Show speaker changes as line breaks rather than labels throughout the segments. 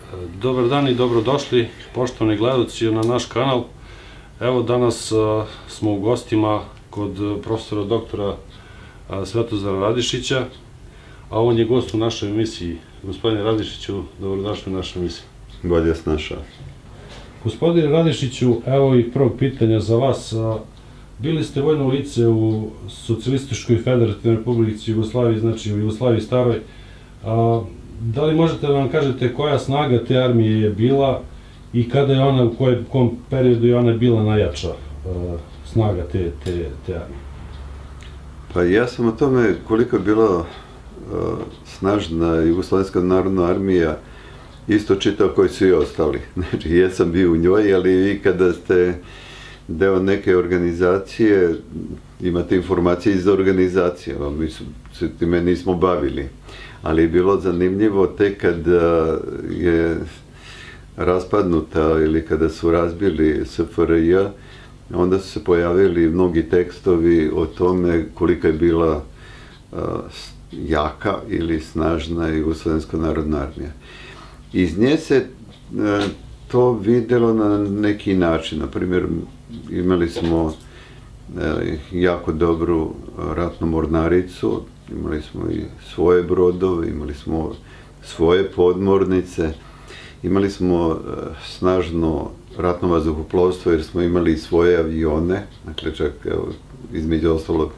Dobar dan i dobrodošli, poštovani gledalci, na naš kanal. Evo, danas smo u gostima kod profesora doktora Svetozara Radišića, a on je gost u našoj emisiji. Gospodine Radišiću, dobrodošli u našoj emisiji.
Bolje vas našao.
Gospodine Radišiću, evo i prvog pitanja za vas. Bili ste vojno lice u Socijalističkoj federativnoj republici Jugoslaviji, znači u Jugoslaviji staroj. Da li možete da nam kažete koja snaga te armije je bila i kada je ona, u kom periodu je ona bila najjača snaga te armije?
Pa ja sam o tome koliko je bila snažna Jugoslovenska narodna armija isto čitao koji su i ostali. Znači, ja sam bio u njoj, ali vi kada ste deo neke organizacije, imate informacije iz organizacije, mi se time nismo bavili. Ali je bilo zanimljivo tek kad je raspadnuta ili kada su razbili SFRJ, onda su se pojavili mnogi tekstovi o tome kolika je bila jaka ili snažna Jugoslovenska narodna armija. Iz nje se to videlo na neki način. Naprimjer, imali smo jako dobru ratnu mornaricu, imali smo i svoje brodove, imali smo svoje podmornice, imali smo snažno ratno vazduhoplovstvo jer smo imali svoje avione, dakle čak između ostalog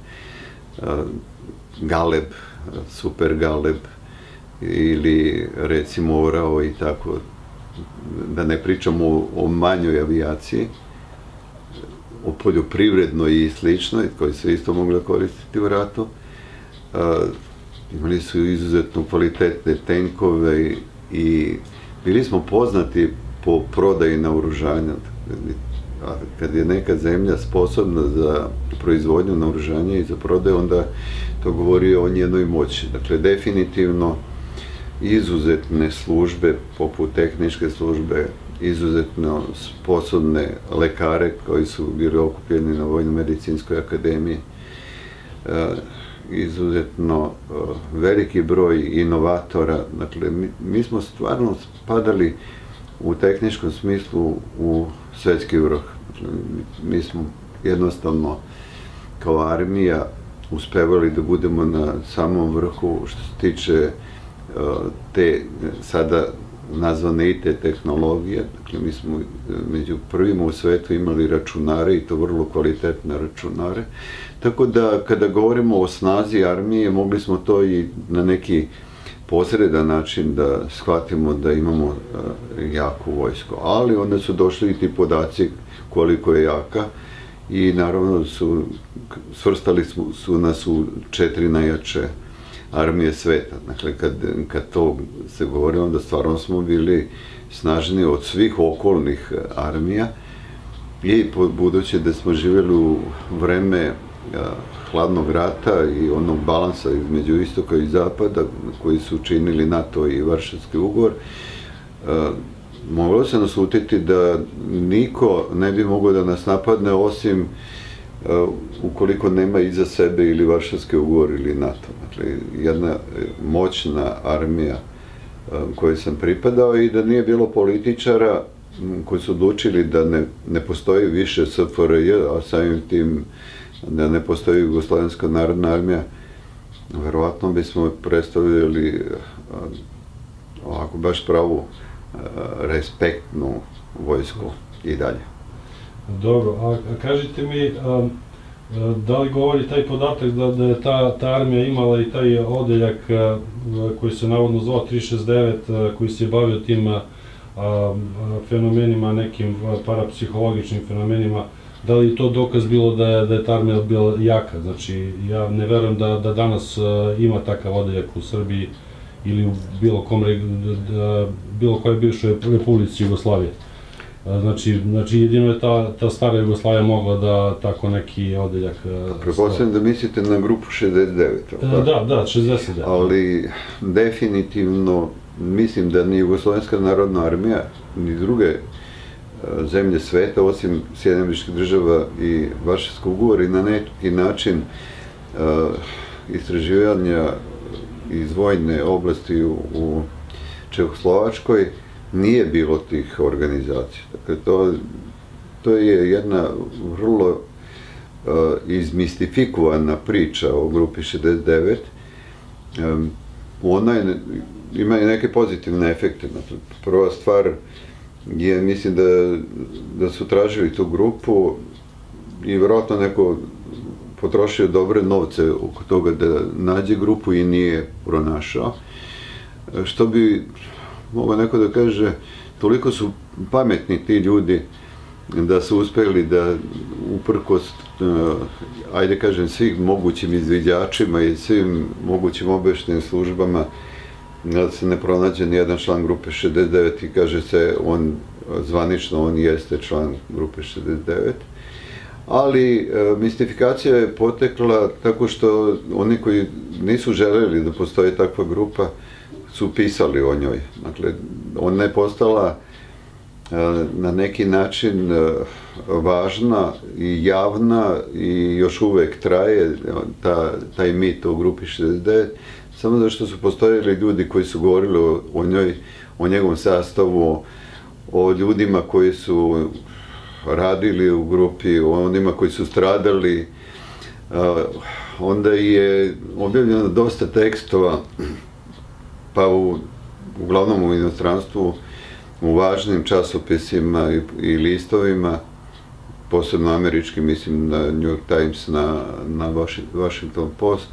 Galeb, Super Galeb ili recimo Orao i tako, da ne pričamo o manjoj avijaciji, o poljoprivrednoj i sličnoj, koji se isto mogli koristiti u ratu. Imali su izuzetno kvalitetne tenkove i bili smo poznati po prodaji naoružanja. Kad je neka zemlja sposobna za proizvodnju naoružanja i za prodaju, onda to govori o njenoj moći. Dakle, definitivno izuzetne službe, poput tehničke službe, izuzetno sposobne lekare koji su bili okupljeni na Vojno-medicinskoj akademiji, izuzetno veliki broj inovatora. Dakle, mi smo stvarno spadali u tehničkom smislu u svetski vrh. Dakle, mi smo jednostavno kao armija uspevali da budemo na samom vrhu što se tiče te sada nazvane IT tehnologije. Dakle, mi smo među prvima u svetu imali računare i to vrlo kvalitetne računare. Tako da, kada govorimo o snazi armije, mogli smo to i na neki posredan način da shvatimo da imamo jaku vojsku. Ali onda su došli i ti podaci koliko je jaka i naravno svrstali su nas u 4 najjače armije sveta. Dakle, kad to se govori, onda stvarno smo bili snažniji od svih okolnih armija i budući da smo živjeli u vreme hladnog rata i onog balansa između istoka i zapada koji su činili NATO i Varšavski ugovor, moglo se naslutiti da niko ne bi mogao da nas napadne osim ukoliko nema iza sebe ili Varšavski ugovor ili NATO. Dakle, jedna moćna armija kojoj sam pripadao i da nije bilo političara koji su odlučili da ne postoji više SFRJ, a samim tim da ne postoji Jugoslovenska narodna armija, verovatno bismo predstavljali ovako baš pravu respektnu vojsku i dalje.
Dobro, a kažite mi, da li govori taj podatak da je ta armija imala i taj odeljak koji se navodno zvao 369, koji se bavio tim fenomenima, nekim parapsihologičnim fenomenima, da li je to dokaz bilo da je ta armija bila jaka? Znači, ja ne verujem da danas ima takav odeljak u Srbiji ili u bilo kojoj bivšoj republici Jugoslavije. Znači, jedino je ta stara Jugoslavija mogla da tako neki odeljak...
Pretpostavljam da mislite na grupu 69.
Da, 69.
Ali definitivno mislim da ni Jugoslovenska narodna armija, ni druge zemlje sveta, osim Sjedinjenih Američkih Država i Varšavskog ugovora, i na neki način istraživanja iz vojne oblasti u Čehoslovačkoj nije bilo tih organizacija. Dakle, to je jedna vrlo izmistifikovana priča o grupi 69. Ona ima i neke pozitivne efekte. Prva stvar je, mislim da su tražili tu grupu i vjerojatno neko potrošio dobre novce oko toga da nađe grupu i nije pronašao. Što bi mogao neko da kaže, toliko su pametni ti ljudi da su uspeli da uprkos, ajde kažem, svim mogućim izviđačima i svim mogućim obaveštajnim službama, da se ne pronađe nijedan član grupe 69 i kaže se zvanično on jeste član grupe 69. Ali mistifikacija je potekla tako što oni koji nisu želeli da postoji takva grupa su pisali o njoj. Dakle, ona je postala na neki način važna i javna i još uvek traje taj mit o grupi 69, samo zato što su postojali ljudi koji su govorili o njoj, o njegovom sastavu, o ljudima koji su radili u grupi, o onima koji su stradali. Onda je objavljeno dosta tekstova, pa uglavnom u inostranstvu, u važnim časopisima i listovima, posebno američkim, mislim na New York Times, na Washington Post,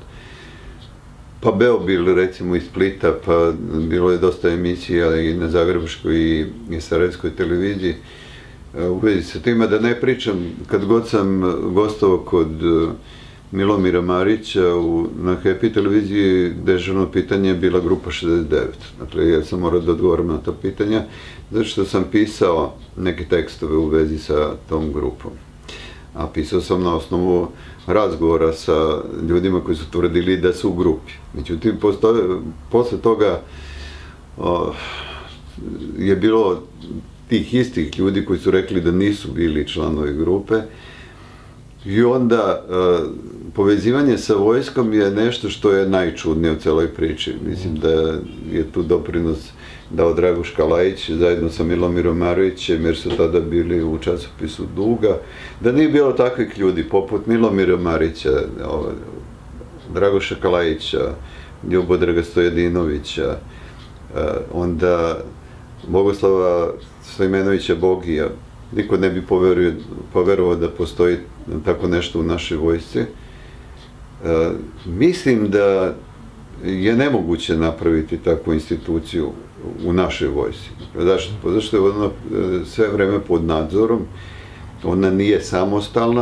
pa Beobil, recimo, iz Splita, pa bilo je dosta emisija i na zagrebačkoj i sarajevskoj televiziji u vezi sa tima, da ne pričam, kad god sam gostovao kod Milomira Marića na Happy televiziji, dežurno pitanje je bila grupa 69. Dakle, ja sam morao da odgovorim na to pitanja, zato što sam pisao neke tekstove u vezi sa tom grupom. A pisao sam na osnovu razgovora sa ljudima koji su tvrdili da su u grupi. Međutim, posle toga je bilo tih istih ljudi koji su rekli da nisu bili članovi grupe. I onda povezivanje sa vojskom je nešto što je najčudnije u celoj priči. Mislim da je tu doprinos dao Dragoš Kalajić zajedno sa Milomirom Marovićem, jer su tada bili u časopisu Duga. Da nije bilo takvih ljudi poput Milomira Marića, Dragoša Kalajića, Ljubodraga Stojedinovića, onda Bogoslava Stojmenovića Bogija, niko ne bi poverovao da postoji tako nešto u našoj vojsci. Mislim da je nemoguće napraviti takvu instituciju u našoj vojsci. Zašto? Zato što je ona sve vreme pod nadzorom, ona nije samostalna,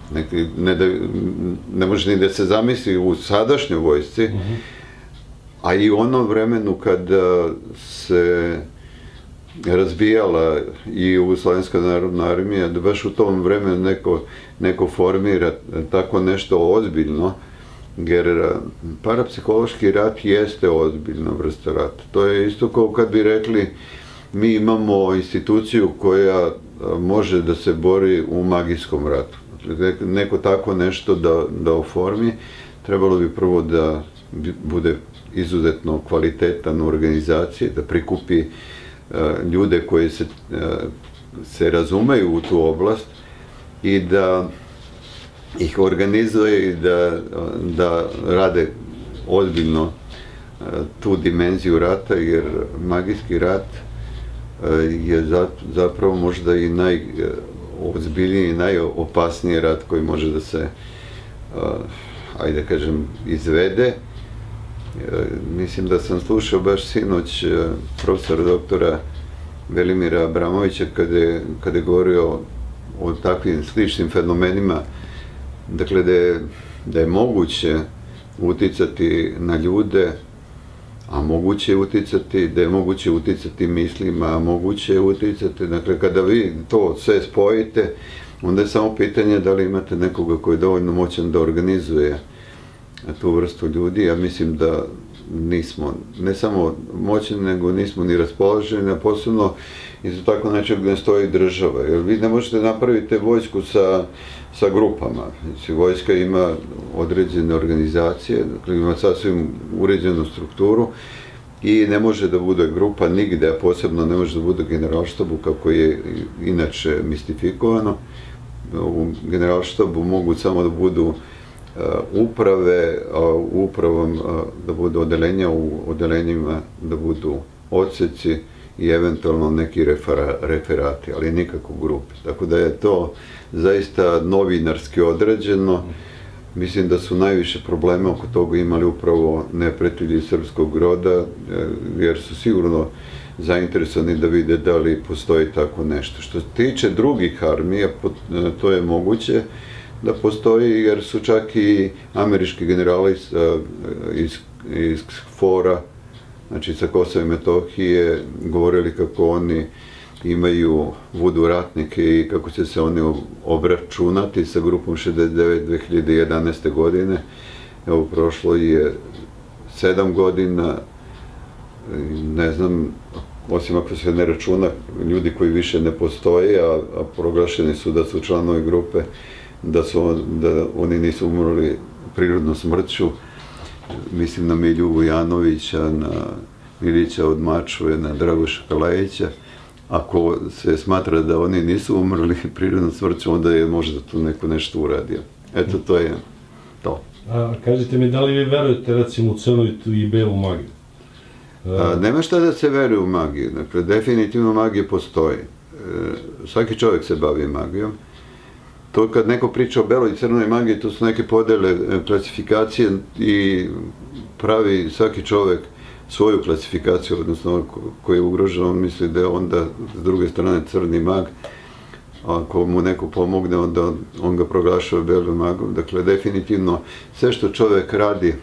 ne može ni da se zamisli u sadašnjoj vojsci, a i u onom vremenu kada se razbijala i Jugoslovenska narodna armija, da baš u tom vremenu neko formira tako nešto ozbiljno, jer parapsihološki rat jeste ozbiljna vrsta rata. To je isto kao kad bi rekli mi imamo instituciju koja može da se bori u magijskom ratu. Neko tako nešto da oformi, trebalo bi prvo da bude izuzetno kvalitetan u organizaciji, da prikupi ljude koji se razumeju u tu oblast i da ih organizuje i da rade ozbiljno tu dimenziju rata, jer magijski rat je zapravo možda i najozbiljniji i najopasniji rat koji može da se, ajde da kažem, izvede. Mislim da sam slušao baš sinoć profesora doktora Velimira Abramovića kada je govorio o takvim sličnim fenomenima, dakle da je moguće uticati na ljude, a moguće je uticati, da je moguće uticati mislima, a moguće je uticati, dakle kada vi to sve spojite, onda je samo pitanje da li imate nekoga koji je dovoljno moćan da organizuje tu vrstu ljudi. Ja mislim da nismo, ne samo moćni, nego nismo ni raspoloženi, a posebno isto tako nečeg gde stoji država, jer vi ne možete napraviti vojsku sa grupama. Znači, vojska ima određene organizacije, dakle ima sasvim uređenu strukturu i ne može da bude grupa nigde, a posebno ne može da bude generalštabu kako je inače mistifikovano. U generalštabu mogu samo da budu uprave, a u upravom da budu odelenja, u odelenjima da budu odseci i eventualno neki referati, ali nikako grupe. Tako da je to zaista novinarski određeno. Mislim da su najviše problema oko toga imali upravo neprijatelji srpskog roda, jer su sigurno zainteresovani da vide da li postoji tako nešto. Što se tiče drugih armija, to je moguće da postoji, jer su čak i američki generali iz KFOR-a, znači sa Kosova i Metohije, govorili kako oni imaju vudu ratnike i kako će se oni obračunati sa grupom 69 2011. godine. Evo, prošlo je 7 godina, ne znam, osim ako se ne računa ljudi koji više ne postoje, a proglašeni su da su članovi grupe, da oni nisu umrli prirodnom smrću. Mislim na Milju Vujanovića, na Milića od Mačve, na Dragoša Kalajića. Ako se smatra da oni nisu umrli prirodnom smrću, onda je možda tu neko nešto uradio. Eto, to je to.
A kažite mi, da li vi verujete recimo u crnovitu i belu magiju?
Nema šta da se veruje u magiju. Dakle, definitivno magija postoji. Svaki čovjek se bavi magijom. To kad neko priča o beloj i crnoj magiji, to su neke podele, klasifikacije i pravi svaki čovjek svoju klasifikaciju, odnosno koji je ugrožen, on misli da je onda s druge strane crni mag. Ako mu neko pomogne, onda on ga proglašava belom magom. Dakle, definitivno, sve što čovjek radi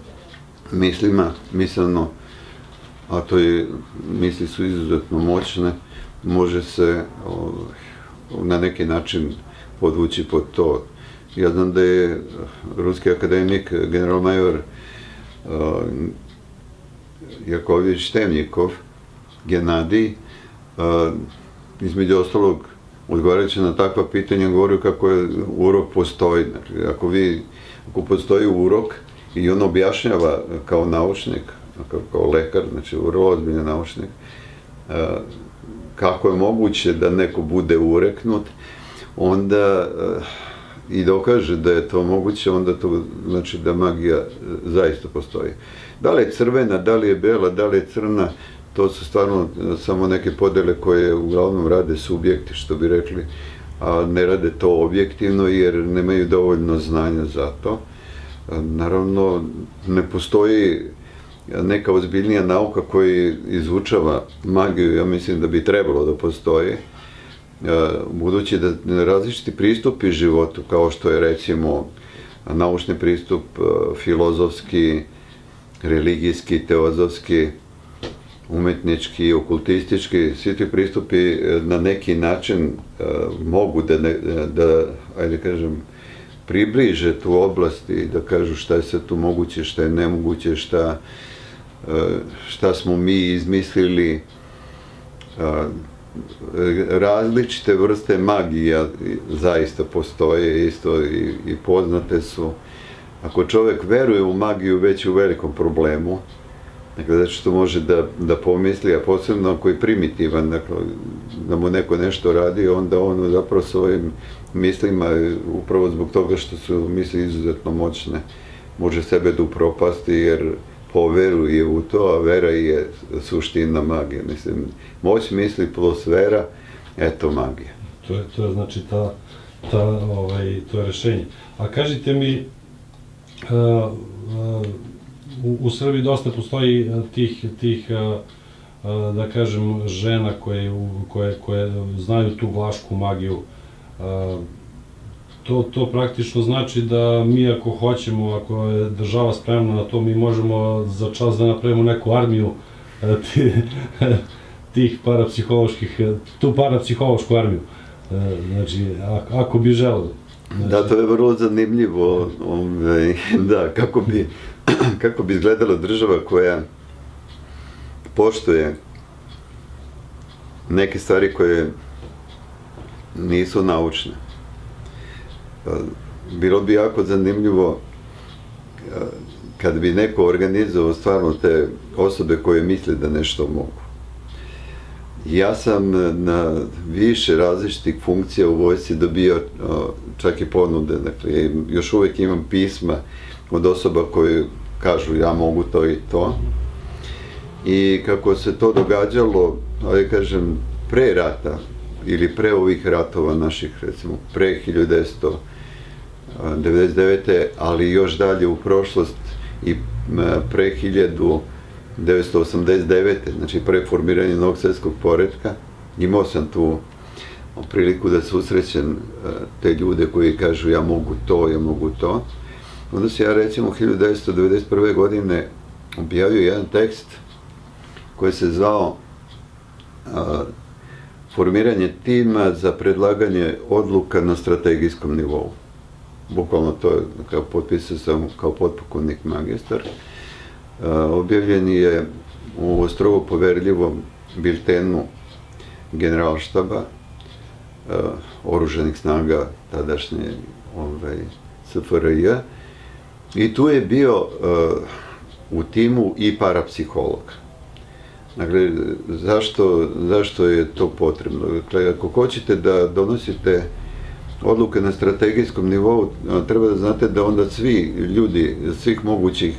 misleno, a to je, misli su izuzetno moćne, može se na neki način podvući pod to. Ja znam da je ruski akademik, generalmajor Jakovljević Temnjikov, Genadij, između ostalog, odgovarajući na takva pitanja, govorio kako je urok postoji. Ako postoji urok i on objašnjava kao naučnik, kao lekar, znači vrlo ozbiljan naučnik, kako je moguće da neko bude ureknut, onda i dokaže da je to moguće, onda to znači da magija zaista postoji. Da li je crvena, da li je bela, da li je crna, to su stvarno samo neke podele koje uglavnom rade subjekti, što bi rekli, a ne rade to objektivno jer nemaju dovoljno znanja za to. Naravno, ne postoji neka ozbiljnija nauka koja izučava magiju, ja mislim da bi trebalo da postoji, budući da različiti pristupi životu, kao što je recimo naučni pristup, filozofski, religijski, teozofski, umetnički, okultistički, svi ti pristupi na neki način mogu da, ajde kažem, približe tu oblast i da kažu šta je sve tu moguće, šta je nemoguće, šta smo mi izmislili. Različite vrste magija zaista postoje isto i poznate su. Ako čovjek veruje u magiju, već je u velikom problemu, dakle, zato što može da pomisli, a posebno ako je primitivan, dakle, da mu neko nešto radi, onda on zapravo svojim mislima, upravo zbog toga što su misli izuzetno moćne, može sebe da upropasti, jer poveruje u to, a vera je suština magije. Mislim, moć misli plus vera, eto magija.
To je znači to je rešenje. A kažite mi, u Srbiji dosta postoji tih, da kažem, žena koje znaju tu vlašku magiju. To praktično znači da mi ako hoćemo, ako je država spremna na to, mi možemo za čas da napravimo neku armiju tih parapsiholoških, tu parapsihološku armiju. Znači, ako bi želeo.
Da, to je vrlo zanimljivo, da, kako bi izgledala država koja poštuje neke stvari koje nisu naučne. Bilo bi jako zanimljivo kad bi neko organizovao stvarno te osobe koje misle da nešto mogu. Ja sam na više različitih funkcija u vojsci dobio čak i ponude, dakle, još uvijek imam pisma od osoba koje kažu ja mogu to i to. I kako se to događalo, ali kažem, pre rata ili pre ovih ratova naših, recimo, pre 1999. ali još dalje u prošlost i pre 1989. znači pre formiranja novog svjetskog poretka, imao sam tu priliku da susrećem te ljude koji kažu ja mogu to, ja mogu to. Onda se ja recimo 1991. godine objavio jedan tekst koji se zvao formiranje tima za predlaganje odluka na strategijskom nivou. Bukvalno to je, potpisao sam kao potpukovnik magistar. Objavljen je u strogo poverljivom biltenu Generalštaba oružanih snaga tadašnje SFRJ i tu je bio u timu i parapsiholog. Dakle, zašto je to potrebno? Dakle, ako hoćete da donosite odluke na strategijskom nivou, treba da znate da onda svi ljudi, svih mogućih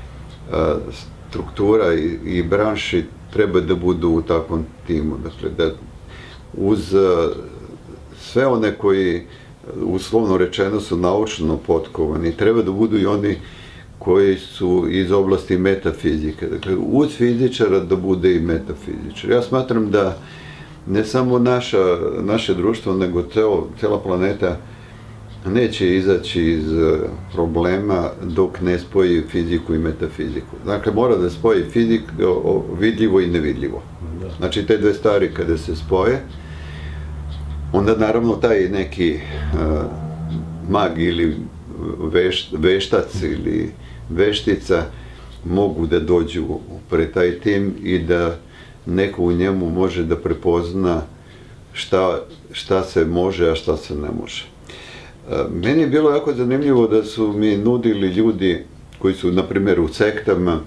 struktura i branši treba da budu u takvom timu. Dakle, da uz sve one koji, uslovno rečeno, su naučno potkovani, treba da budu i oni koji su iz oblasti metafizike. Dakle, uz fizičara da bude i metafizičar. Ja smatram da ne samo naše društvo, nego cela planeta neće izaći iz problema dok ne spoji fiziku i metafiziku. Dakle, mora da spoji vidljivo i nevidljivo. Znači, te dve stvari kada se spoje, onda naravno taj neki mag ili veštac ili veštica mogu da dođu pred taj tim i da neko u njemu može da prepozna šta se može, a šta se ne može. Meni je bilo jako zanimljivo da su mi nudili ljudi koji su, na primjer, u sektama,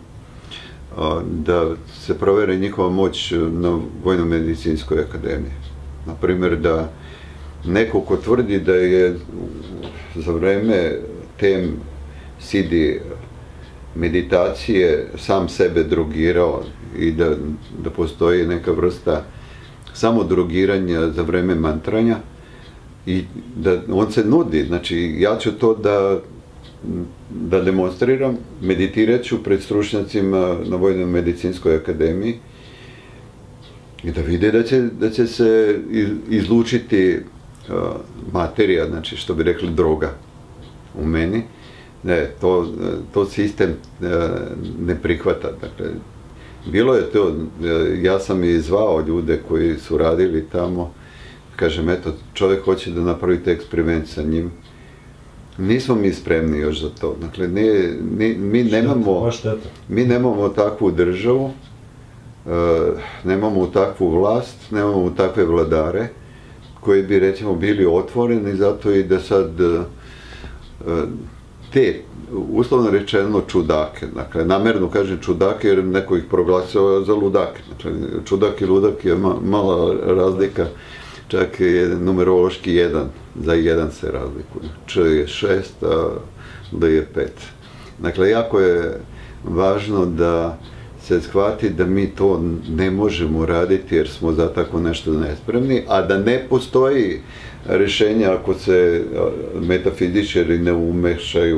da se provere njihova moć na Vojno-medicinskoj akademiji. Na primjer, da neko ko tvrdi da je za vreme te sidi meditacije sam sebe drogirao i da postoji neka vrsta samodrogiranja za vreme mantranja i da on se nudi, znači ja ću to da demonstriram, meditirat ću pred stručnjacima na Vojno-medicinskoj akademiji i da vide da će se izlučiti materija, znači što bi rekli droga u meni. Ne, to sistem ne prihvata. Dakle, bilo je to, ja sam i zvao ljude koji su radili tamo, kažem, eto, čovjek hoće da napravi eksperiment sa njim. Nismo mi spremni još za to. Dakle, mi nemamo takvu državu, nemamo takvu vlast, nemamo takve vladare koji bi, recimo, bili otvoreni zato i da sad te, uslovno rečeno, čudake, dakle, namerno kažem čudake jer neko ih proglasio za ludake. Dakle, čudak i ludak je mala razlika, čak je numerološki 1, za 1 se razlikuje. Č je 6, a L je 5. Dakle, jako je važno da se shvati da mi to ne možemo raditi jer smo za tako nešto nespremni, a da ne postoji rešenja ako se metafizičari ne umešaju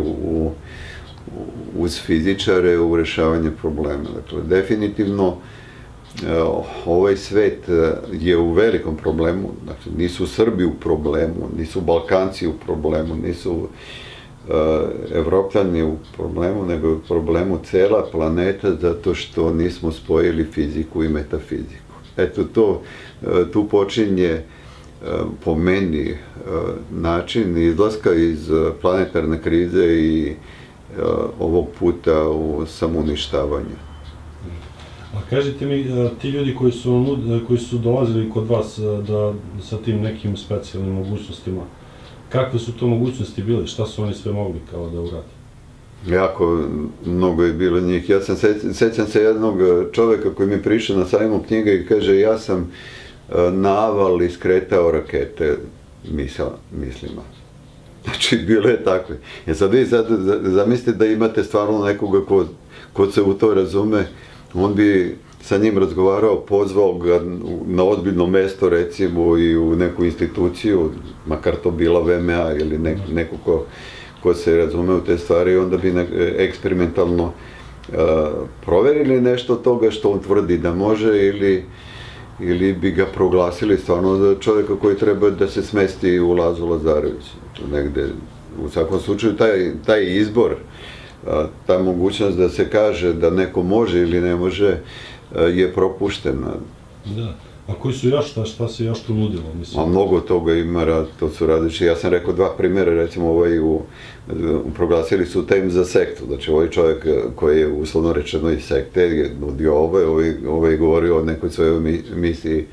uz fizičare u rešavanje problema. Dakle, definitivno ovaj svet je u velikom problemu, dakle, nisu Srbi u problemu, nisu Balkanci u problemu, nisu Evropljani u problemu, nego u problemu cela planeta zato što nismo spojili fiziku i metafiziku. Eto, tu počinje po meni način izlaska iz planetarne krize i ovog puta u samouništavanje.
A kažite mi, ti ljudi koji su dolazili kod vas sa tim nekim specijalnim mogućnostima, kakve su to mogućnosti bile? Šta su oni sve mogli kao da urade?
Jako mnogo je bilo njih. Ja sećam se jednog čoveka koji mi prišao na sajmu knjiga i kaže ja sam naval iskretao rakete mislima. Znači, bilo je tako. Sad vi zamislite da imate stvarno nekoga ko se u to razume, on bi sa njim razgovarao, pozvao ga na ozbiljno mesto, recimo, i u neku instituciju, makar to bila VMA ili neko ko se razume u te stvari, onda bi eksperimentalno proverili nešto od toga što on tvrdi da može ili bi ga proglasili stvarno za čovjeka koji treba da se smesti u Lazu Lazarević. Negde, u svakom slučaju, taj izbor, ta mogućnost da se kaže da neko može ili ne može je propuštena.
Da. A koji su još, šta se još tu nudilo?
A mnogo toga ima, to su različiti. Ja sam rekao dva primjera, recimo proglasili su tem za sektu. Znači, ovaj čovjek koji je uslovno rečeno iz sekte je nudio ovaj govorio o nekoj svojoj misiji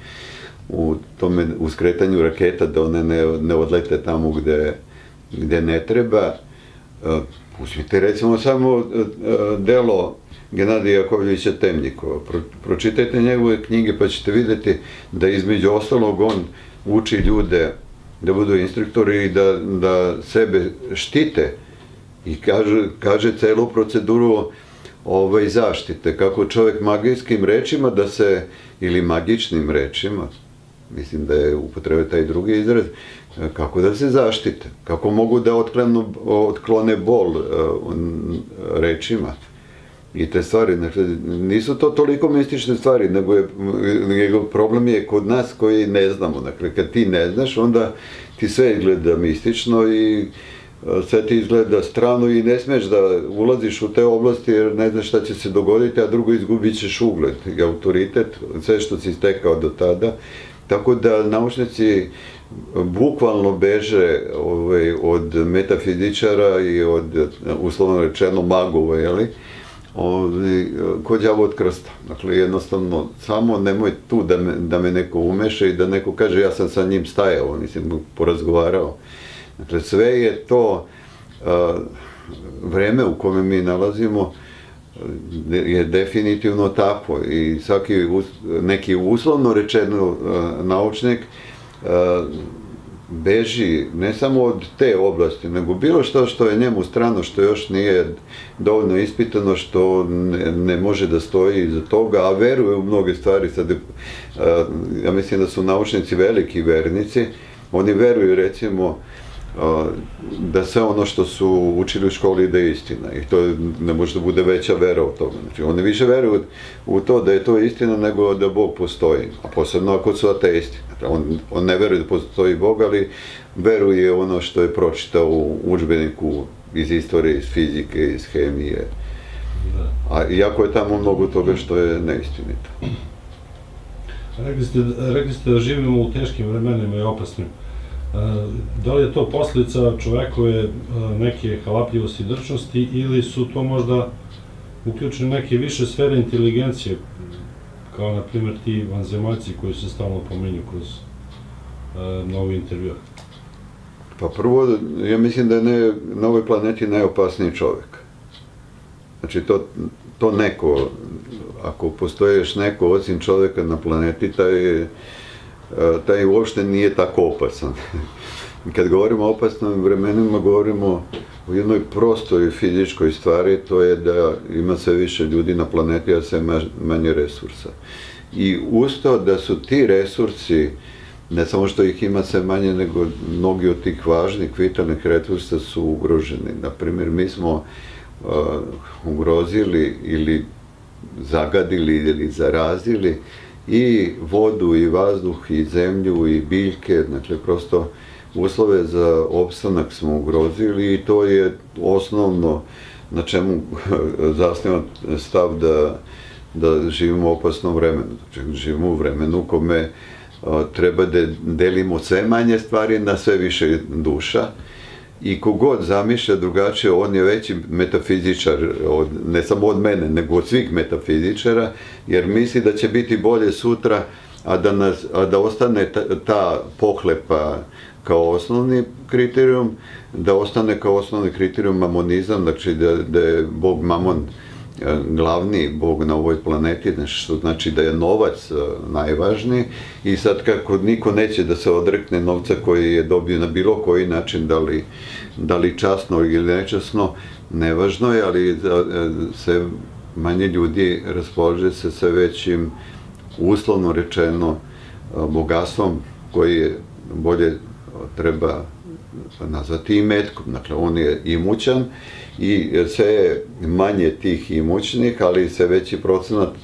u skretanju raketa, da one ne odlete tamo gde ne treba. Uzmite recimo samo delo Genadija Jakovljevića Temnjikova. Pročitajte njegove knjige pa ćete vidjeti da između ostalog on uči ljude da budu instruktori i da sebe štite i kaže celu proceduru zaštite, kako čovjek magijskim rečima ili magičnim rečima, mislim da je upotrebe taj drugi izraz, kako da se zaštite, kako mogu da otklone bol rečima i te stvari. Nisu to toliko mistične stvari, nego problem je kod nas koji ne znamo. Dakle, kad ti ne znaš, onda ti sve izgleda mistično i sve ti izgleda strano i ne smeš da ulaziš u te oblasti jer ne znaš šta će se dogoditi, a drugo izgubit ćeš ugled i autoritet, sve što si stekao do tada. Tako da naučnici bukvalno beže od metafizičara i od, uslovno rečeno, magova, jeli? Ko đavo od krsta. Dakle, jednostavno, samo nemoj tu da me neko umeša i da neko kaže ja sam sa njim stajao, mislim, porazgovarao. Dakle, sve je to vreme u kome mi nalazimo je definitivno tako i svaki neki uslovno rečeno naučnik beži ne samo od te oblasti, nego bilo što je njemu strano, što još nije dovoljno ispitano, što ne može da stoji iza toga, a veruje u mnoge stvari. Ja mislim da su naučnici veliki vernici, oni veruju recimo da sve ono što su učili u školi da je istina i to ne može da bude veća vera od toga. Znači, oni više veruju u to da je to istina nego da Bog postoji, a posebno ako su ateisti. On ne veruje da postoji Bog, ali veruje ono što je pročitao u udžbeniku iz istorije, iz fizike, iz hemije. A iako je tamo mnogo toga što je neistinito.
Rekli ste da živimo u teškim vremenima i opasnim. Da li je to posljedica čovekove neke halapljivosti i drčnosti ili su to možda uključene neke više sfere inteligencije, kao na primjer ti vanzemaljci koji se stalno pominju kroz novi intervju?
Pa prvo, ja mislim da je na ovoj planeti najopasniji čovek. Znači, to neko, ako postoji još neko osim čoveka na planeti, taj uopšte nije tako opasan. Kad govorimo o opasnim vremenima, govorimo o jednoj prostoj fizičkoj stvari, to je da ima sve više ljudi na planeti, a sve manje resursa. I uz to da su ti resursi, ne samo što ih ima sve manje, nego mnogi od tih važnih, vitalnih resursa su ugroženi. Naprimjer, mi smo ugrozili ili zagadili ili zarazili i vodu, i vazduh, i zemlju, i biljke, dakle, prosto uslove za opstanak smo ugrozili i to je osnovno na čemu zasniva stav da živimo u opasnom vremenu. Znači, živimo u vremenu u kome treba da delimo sve manje stvari na sve više duša i kogod zamišlja drugačije, on je veći metafizičar, ne samo od mene, nego od svih metafizičara, jer misli da će biti bolje sutra, a da ostane ta pohlepa kao osnovni kriterijum, da ostane kao osnovni kriterijum mamonizam, znači da je Bog Mamon glavni Bog na ovoj planeti, što znači da je novac najvažniji, i sad kako niko neće da se odrekne novca koji je dobio na bilo koji način, da li časno ili nečasno, nevažno je, ali sve manje ljudi raspolaže se sa većim, uslovno rečeno, bogatstvom koji je bolje treba nazvati imetkom. Dakle, on je imućan i sve je manje tih imućnih, ali sve veći procenat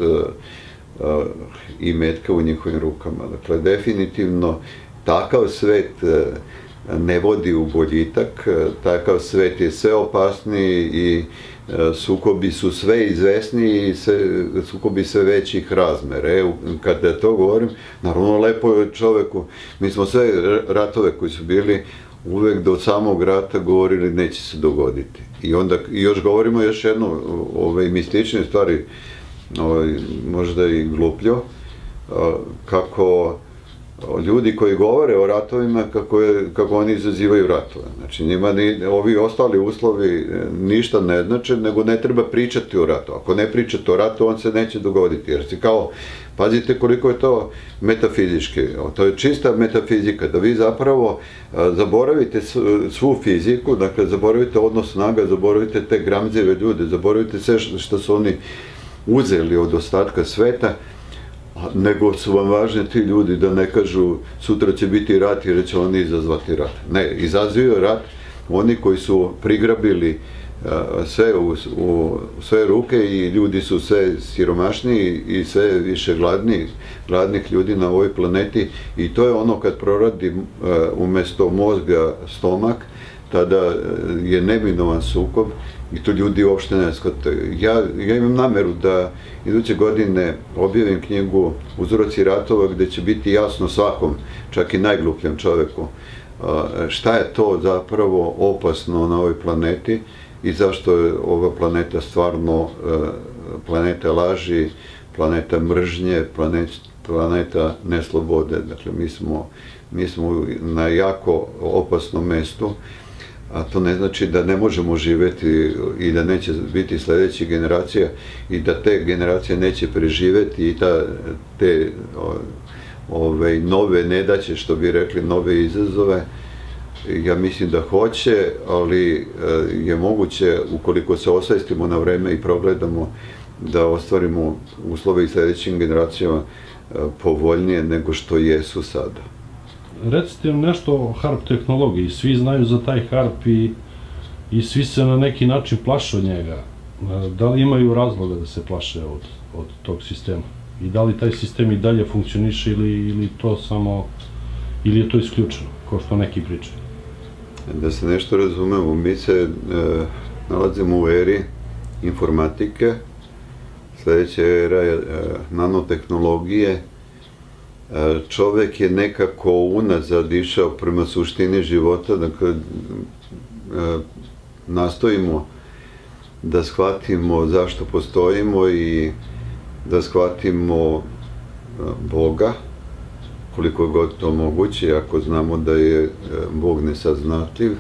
imetka u njihovim rukama. Dakle, definitivno takav svet ne vodi u boljitak, takav svet je sve opasniji i sukobi su sve izvesniji i sukobi sve većih razmera. Kada to govorim, naravno lepo je čoveku, mi smo sve ratove koji su bili uvek do samog rata govorili neće se dogoditi. I onda još govorimo još jedno mistične stvari, možda i glupljo, kako ljudi koji govore o ratovima, kako oni izazivaju ratove. Znači, njima ovi ostali uslovi ništa ne znače, nego ne treba pričati o ratu. Ako ne pričate o ratu, on se neće dogoditi. Jer si kao, pazite koliko je to metafizički. To je čista metafizika, da vi zapravo zaboravite svu fiziku, dakle, zaboravite odnos snaga, zaboravite te gramzive ljude, zaboravite sve što su oni uzeli od ostatka sveta, nego su vam važni ti ljudi da ne kažu sutra će biti rat jer će oni izazvati rat. Ne, izazivaju rat oni koji su prigrabili sve u sve ruke i ljudi su sve siromašniji i sve više gladnih ljudi na ovoj planeti, i to je ono kad proradi umesto mozga stomak, tada je neminovan sukob i to ljudi uopšte ne shvataju. Ja imam nameru da iduće godine objavim knjigu Uzroci ratova, gde će biti jasno svakom, čak i najglupljem čoveku, šta je to zapravo opasno na ovoj planeti i zašto je ova planeta stvarno planeta laži, planeta mržnje, planeta neslobode. Dakle, mi smo na jako opasnom mestu, a to ne znači da ne možemo živeti i da neće biti sledećih generacija i da te generacije neće preživeti i te nove nedaće, što bi rekli, nove izazove. Ja mislim da hoće, ali je moguće, ukoliko se osvestimo na vreme i progledamo, da ostvarimo uslove i sledećim generacijama povoljnije nego što jesu sada.
Recite nam nešto o HARP tehnologiji. Svi znaju za taj HARP i svi se na neki način plaše od njega. Da li imaju razloga da se plaše od tog sistema? I da li taj sistem i dalje funkcioniše ili je to isključeno, kao što neki pričaju?
Da se nešto razumemo, mi se nalazimo u eri informatike, sledeća era je nanotehnologije. Čovek je nekako unazad išao prema suštini života, dakle, nastojimo da shvatimo zašto postojimo i da shvatimo Boga, koliko je god to moguće, ako znamo da je Bog nesaznatljiv,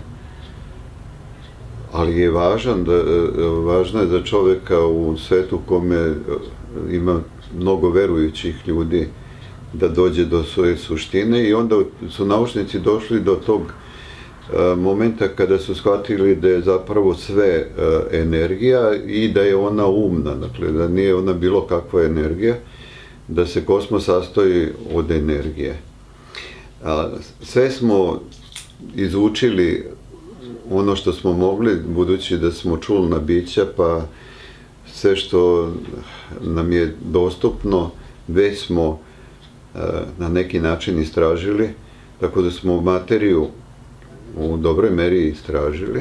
ali je važno je za čoveka u svetu kome ima mnogo verujućih ljudi da dođe do svoje suštine, i onda su naučnici došli do tog momenta kada su shvatili da je zapravo sve energija i da je ona umna, dakle da nije ona bilo kakva energija, da se kosmos sastoji od energije. Sve smo izučili ono što smo mogli, budući da smo čulna bića, pa sve što nam je dostupno već smo na neki način istražili, tako da smo materiju u dobroj meri istražili.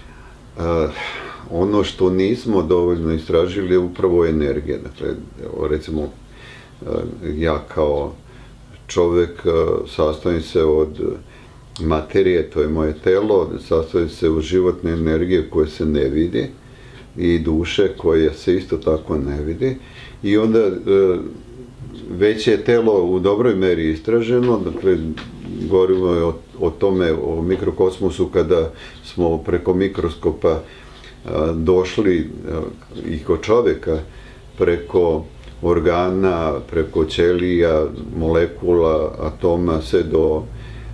Ono što nismo dovoljno istražili je upravo energija. Dakle, recimo, ja kao čovek sastojim se od materije, to je moje telo, sastojim se od životne energije koja se ne vidi i duše koja se isto tako ne vidi, i onda već je telo u dobroj meri istraženo, dakle govorimo o tome, o mikrokosmosu, kada smo preko mikroskopa došli i kod čoveka, preko organa, preko ćelija, molekula, atoma, sve do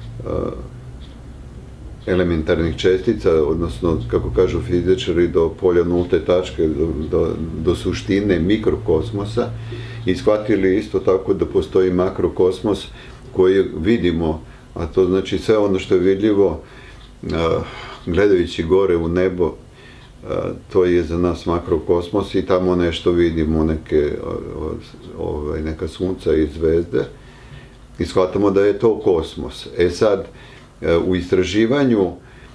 elementarnih čestica, odnosno, kako kažu fizičari, do polja nulte tačke, do suštine mikrokosmosa, i shvatili isto tako da postoji makrokosmos koji vidimo, a to znači sve ono što je vidljivo, gledajući gore u nebo, to je za nas makrokosmos i tamo nešto vidimo, neka sunca i zvezde, i shvatamo da je to kosmos. Sad, u istraživanju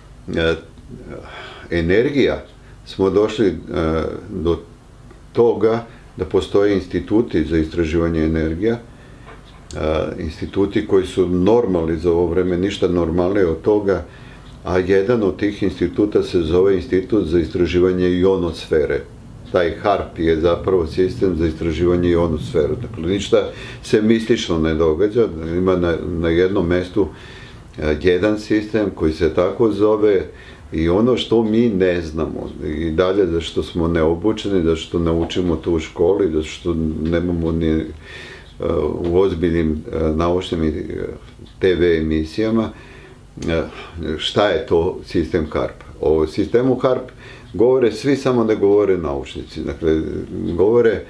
energija smo došli do toga da postoje instituti za istraživanje energija, instituti koji su normalni za ovo vreme, ništa normalnije od toga, a jedan od tih instituta se zove Institut za istraživanje ionosfere. Taj HARP je zapravo sistem za istraživanje ionosfere. Dakle, ništa se mistično ne događa, ima na jednom mestu jedan sistem koji se tako zove, i ono što mi ne znamo i dalje, da što smo neobučeni, da što ne učimo to u školi, da što nemamo ni u ozbiljnim naučnim TV emisijama, šta je to sistem HARP. O sistemu HARP govore svi, samo ne govore naučnici. Dakle, govore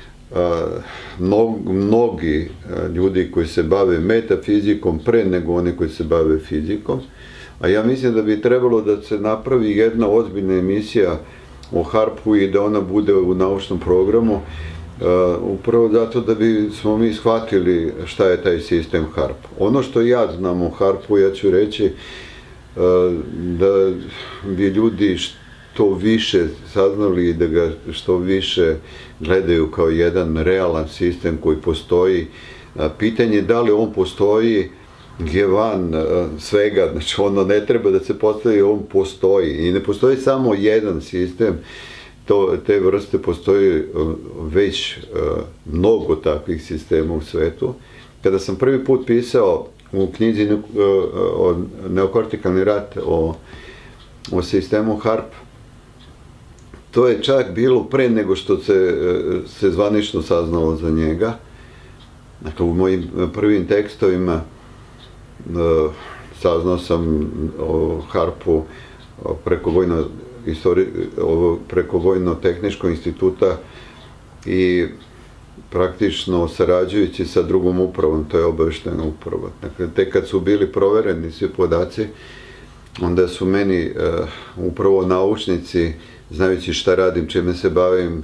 mnogi ljudi koji se bave metafizikom pre nego oni koji se bave fizikom, a ja mislim da bi trebalo da se napravi jedna ozbiljna emisija o HARP-u i da ona bude u naučnom programu, upravo zato da bi smo mi shvatili šta je taj sistem HARP. Ono što ja znam o HARP-u, ja ću reći da bi ljudi što više saznali i da ga što više gledaju kao jedan realan sistem koji postoji. Pitanje je da li on postoji je van svega, znači ono ne treba da se postavi, on postoji i ne postoji samo jedan sistem, te vrste postoji već mnogo takvih sistema u svetu. Kada sam prvi put pisao u knjizi Neokortikalni rat o sistemu HARP, to je čak bilo pre nego što se zvanično saznalo za njega. Dakle, u mojim prvim tekstovima saznao sam o HARP-u preko Vojno-tehničkog instituta i praktično sarađujući sa drugom upravom, to je obaveštajna uprava. Dakle, tek kad su bili provereni svi podaci, onda su meni upravo naučnici, znajući šta radim, čime se bavim,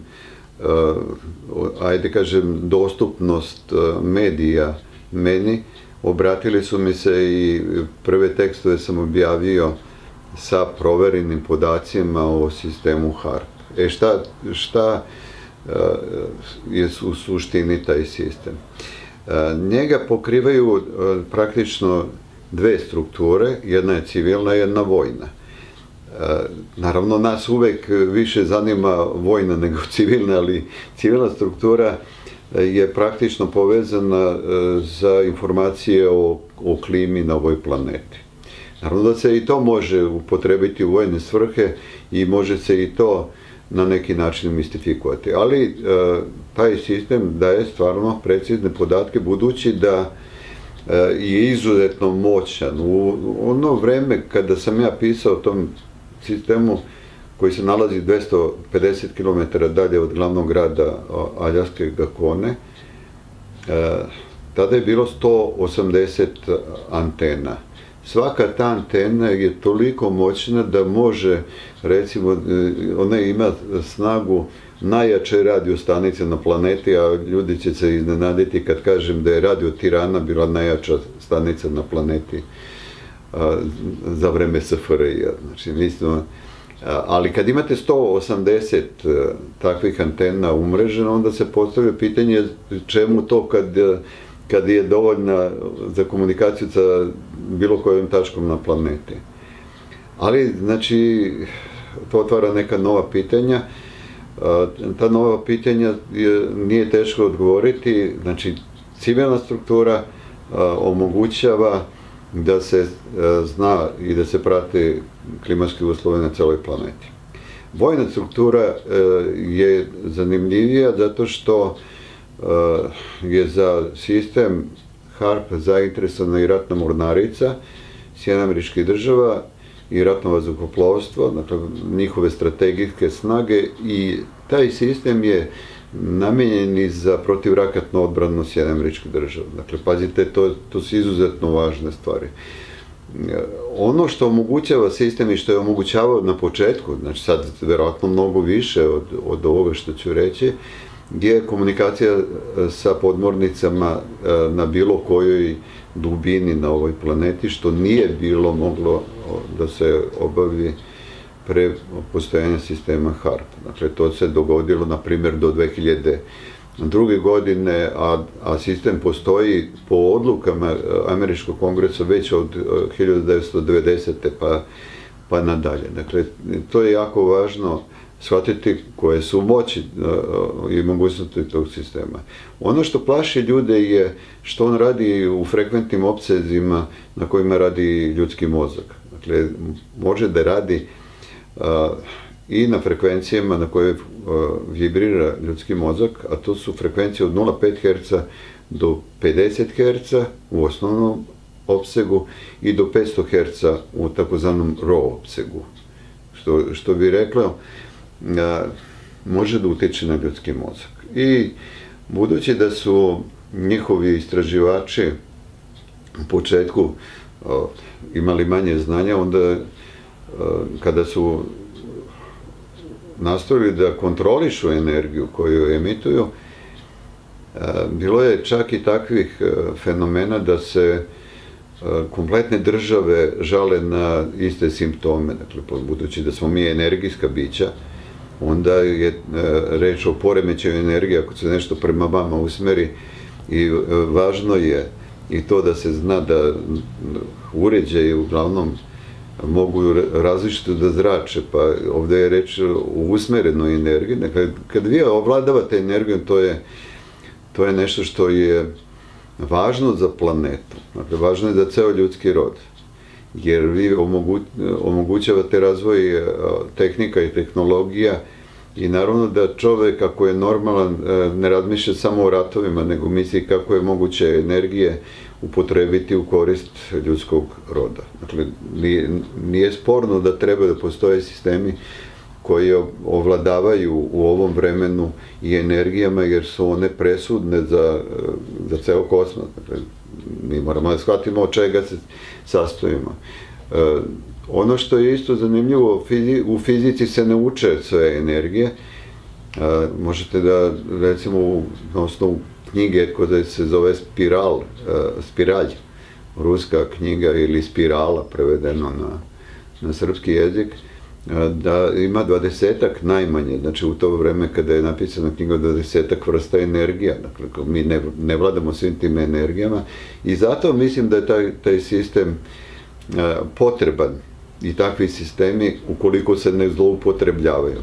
ajde kažem, dostupnost medija meni, obratili su mi se i prve tekstove sam objavio sa proverenim podacima o sistemu HARP. Šta je u suštini taj sistem? Njega pokrivaju praktično dve strukture, jedna je civilna, jedna vojna. Naravno, nas uvek više zanima vojna nego civilna, ali civilna struktura je praktično povezana za informacije o klimi na ovoj planeti. Naravno da se i to može upotrebiti u vojne svrhe i može se i to na neki način mistifikovati. Ali taj sistem daje stvarno precizne podatke, budući da je izuzetno moćan. U ono vreme kada sam ja pisao o tom sistemu, koji se nalazi 250 km dalje od glavnog grada Aljaske, Gakone, tada je bilo 180 antena. Svaka ta antena je toliko moćna da može, recimo, ona ima snagu najjače radio stanice na planeti, a ljudi će se iznenaditi kad kažem da je Radio Tirana bila najjača stanica na planeti za vreme SFRJ. Znači, mislimo, ali kad imate 180 takvih antena umreženo, onda se postavlja pitanje čemu to kad je dovoljna za komunikaciju sa bilo kojom tačkom na planeti. Ali, znači, to otvara neka nova pitanja. Ta nova pitanja nije teško odgovoriti. Znači, civilna struktura omogućava da se zna i da se prate klimatske uslove na celoj planeti. Vojna struktura je zanimljivija zato što je za sistem HARP zainteresovana i ratna mornarica Sjedinjenih Američkih Država i ratno vazduhoplovstvo, dakle njihove strategijske snage, i taj sistem je namenjen i za protivraketnu odbranu Sjedinjenih Američkih Država. Dakle, pazite, to su izuzetno važne stvari. Ono što omogućava sistem i što je omogućavao na početku, znači sad verovatno mnogo više od ovoga što ću reći, je komunikacija sa podmornicama na bilo kojoj dubini na ovoj planeti, što nije bilo moglo da se obavi pre postojanja sistema HARP. Dakle, to se dogodilo, na primjer, do 2002. godine, a sistem postoji po odlukama Američkog kongresa već od 1990. pa nadalje. Dakle, to je jako važno shvatiti koje su moći i mogućnosti tog sistema. Ono što plaši ljude je što on radi u frekventnim opsezima na kojima radi ljudski mozak. Dakle, može da radi i na frekvencijama na koje vibrira ljudski mozak, a to su frekvencije od 0,5 Hz do 50 Hz u osnovnom opsegu i do 500 Hz u takozvanom RAW opsegu. Što bi reklo, može da utiče na ljudski mozak. I budući da su njihovi istraživači u početku imali manje znanja, onda kada su nastavili da kontrolišu energiju koju emituju, bilo je čak i takvih fenomena da se kompletne države žale na iste simptome. Dakle, budući da smo mi energijska bića, onda je reč o poremećaju energije ako se nešto prema vama usmeri, i važno je i to da se zna da uređaji uglavnom mogu različito da zrače, pa ovde je reč o usmerenoj energiji. Dakle, kad vi ovladavate energijom, to je nešto što je važno za planetu, dakle, važno je za ceo ljudski rod, jer vi omogućavate razvoj tehnika i tehnologija, i naravno da čovek, ako je normalan, ne razmišlja samo o ratovima, nego misli kako je moguće energije upotrebiti u korist ljudskog roda. Dakle, nije sporno da treba da postoje sistemi koji ovladavaju u ovom vremenu i energijama, jer su one presudne za ceo kosmos. Dakle, mi moramo da shvatimo od čega se sastojimo. Ono što je isto zanimljivo, u fizici se ne uče sve energije. Možete da, recimo, na osnovu knjige koja se zove Spiralj, ruska knjiga, ili Spirala, prevedeno na srpski jezik, da ima 20-ak najmanje, znači u to vreme kada je napisana knjiga 20-ak vrsta energija, dakle mi ne vladamo svim tim energijama, i zato mislim da je taj sistem potreban, i takvi sistemi, ukoliko se ne zloupotrebljavaju.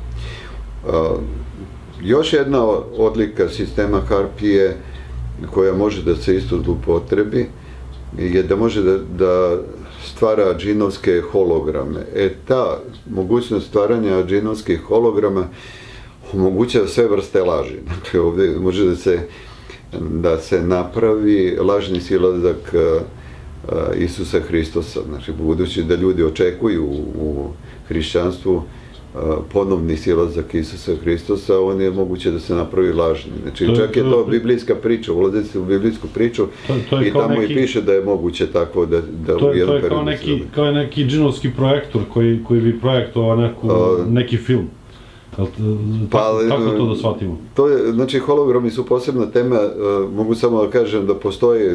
Još jedna odlika sistema HARP je, koja može da se isto zloupotrebi, je da može da stvara džinovske holograme. Ta mogućnost stvaranja džinovskih holograma omogućava sve vrste laži. Dakle, ovdje može da se napravi lažni silazak Isusa Hristosa. Znači, budući da ljudi očekuju u hrišćanstvu ponovni silazak Isusa Hristosa, on je moguće da se napravi lažni. Znači, čak je to biblijska priča, ulazi se u biblijsku priču i tamo i piše da je moguće tako da u jednom periodu...
To je neki džinovski projektor koji bi projektovao neki film. Kako to da shvatimo?
Znači, hologrami su posebna tema. Mogu samo da kažem da postoje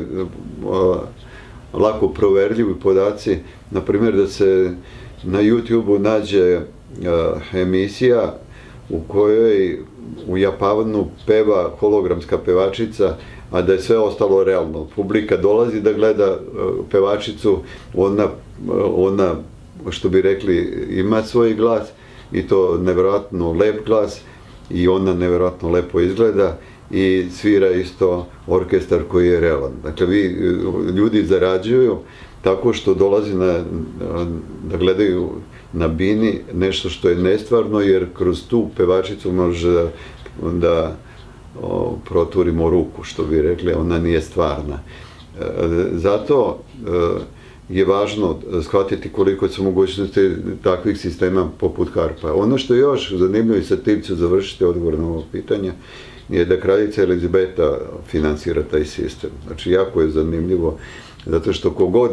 lako proverljivi podaci, na primjer da se na YouTube-u nađe emisija u kojoj u Japanu peva hologramska pevačica, a da je sve ostalo realno. Publika dolazi da gleda pevačicu, ona, što bi rekli, ima svoj glas, i to nevjerojatno lep glas, i ona nevjerojatno lepo izgleda, i svira isto orkestar koji je realan. Dakle, ljudi zarađuju tako što dolazi da gledaju na bini nešto što je nestvarno, jer kroz tu pevačicu može da proturimo ruku, što bi rekli, ona nije stvarna. Zato je važno shvatiti koliko su mogućnosti takvih sistema poput Harpa. Ono što je još zanimljivo, i sa tim ću završiti odgovor na ovo pitanje, je da kraljica Elizabeta finansira taj sistem. Znači, jako je zanimljivo, zato što kogod,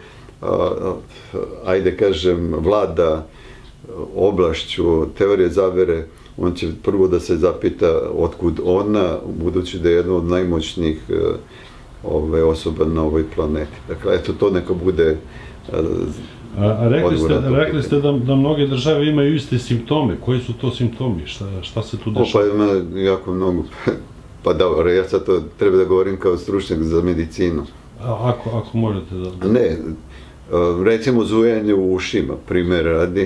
ajde kažem, vlada oblašću teorije zavere, on će prvo da se zapita otkud ona, budući da je jedna od najmoćnijih osoba na ovoj planeti. Dakle, eto, to neka bude odgovor na to pitanje.
Rekli ste da mnoge države imaju iste simptome. Koji su to simptomi? Šta se tu dešava?
Pa ima jako mnogo. Pa dobro, ja sad to treba da govorim kao stručnjak za medicinu.
Ako možete da...
Ne, recimo zujanje u ušima, primjer radi,